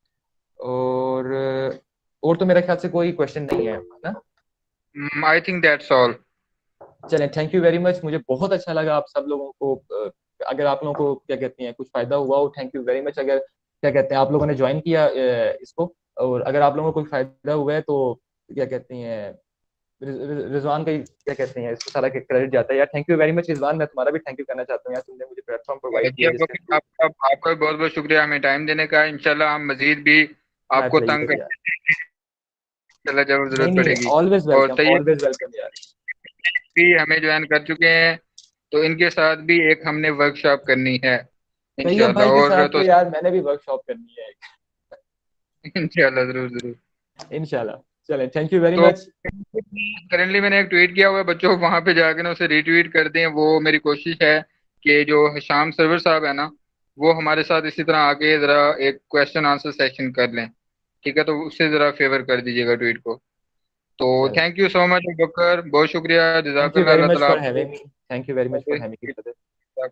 और तो मेरे ख्याल से कोई क्वेश्चन नहीं है ना। I think that's all. चलें, थैंक यू वेरी मच, मुझे बहुत अच्छा लगा आप सब लोगों को, अगर आप लोगों को क्या कहते हैं कुछ फायदा हुआ हो, थैंक यू वेरी मच। अगर क्या कहते हैं आप लोगों ने ज्वाइन किया इसको, और अगर आप लोगों को कोई फायदा हुआ है तो क्या कहते हैं रिजवान का ही क्या कहते हैं इसको सारा क्रेडिट जाता है यार। Thank you very much Rizwan, मैं तुम्हारा भी थैंक यू करना चाहता हूँ यार, तुमने मुझे प्लेटफॉर्म प्रोवाइड जी किया अब जिसके थ्रू आपका बहुत बहुत शुक्रिया हमें टाइम देने का। इंशाल्लाह हम मजीद भी माय आपको तंग प्लेजर यार। करते इंशाल्लाह जब नहीं जरूरत नहीं, पड़ेगी। ऑलवेज और वेलकम, तैयब ऑलवेज वेलकम यार। भी हमें ज्वाइन कर चुके हैं, तो इनके साथ भी एक हमने वर्कशॉप करनी है तैयब इंशाल्लाह। भाई के और साथ तो तो यार मैंने भी वर्कशॉप करनी है इंशाल्लाह जरूर जरूर। इंशाल्लाह। चलें, थैंक यू वेरी तो मच। करेंटली मैंने एक ट्वीट किया हुआ है, बच्चों को वहां पे जाके ना उसे रीट्वीट कर दें। वो मेरी कोशिश है कि जो शाम सर्वर साहब है ना, वो हमारे साथ इसी तरह आके जरा एक क्वेश्चन आंसर सेशन कर लें। ठीक है, तो उससे जरा फेवर कर दीजिएगा ट्वीट को। तो चलें, thank you so much Bakar, बहुत शुक्रिया, थैंक यू जजाकल्ला, वेरी अल्लाह मच ताला फॉर आपको। Having me, thank you very much for having me brother.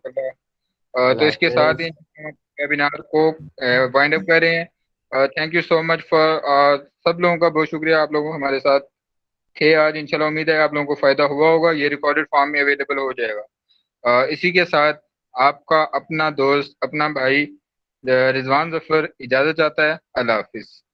तो अल्लाह इसके साथ ही हाफिज। वेबिनार को वाइंड अप कर रहे हैं। Thank you so much for, सब लोगों का बहुत शुक्रिया, आप लोगों हमारे साथ थे आज। इंशाल्लाह उम्मीद है आप लोगों को फायदा हुआ होगा। ये रिकॉर्डेड फॉर्म में अवेलेबल हो जाएगा। इसी के साथ आपका अपना दोस्त, अपना भाई रिजवान जफर इजाजत चाहता है। अल्लाह हाफिज।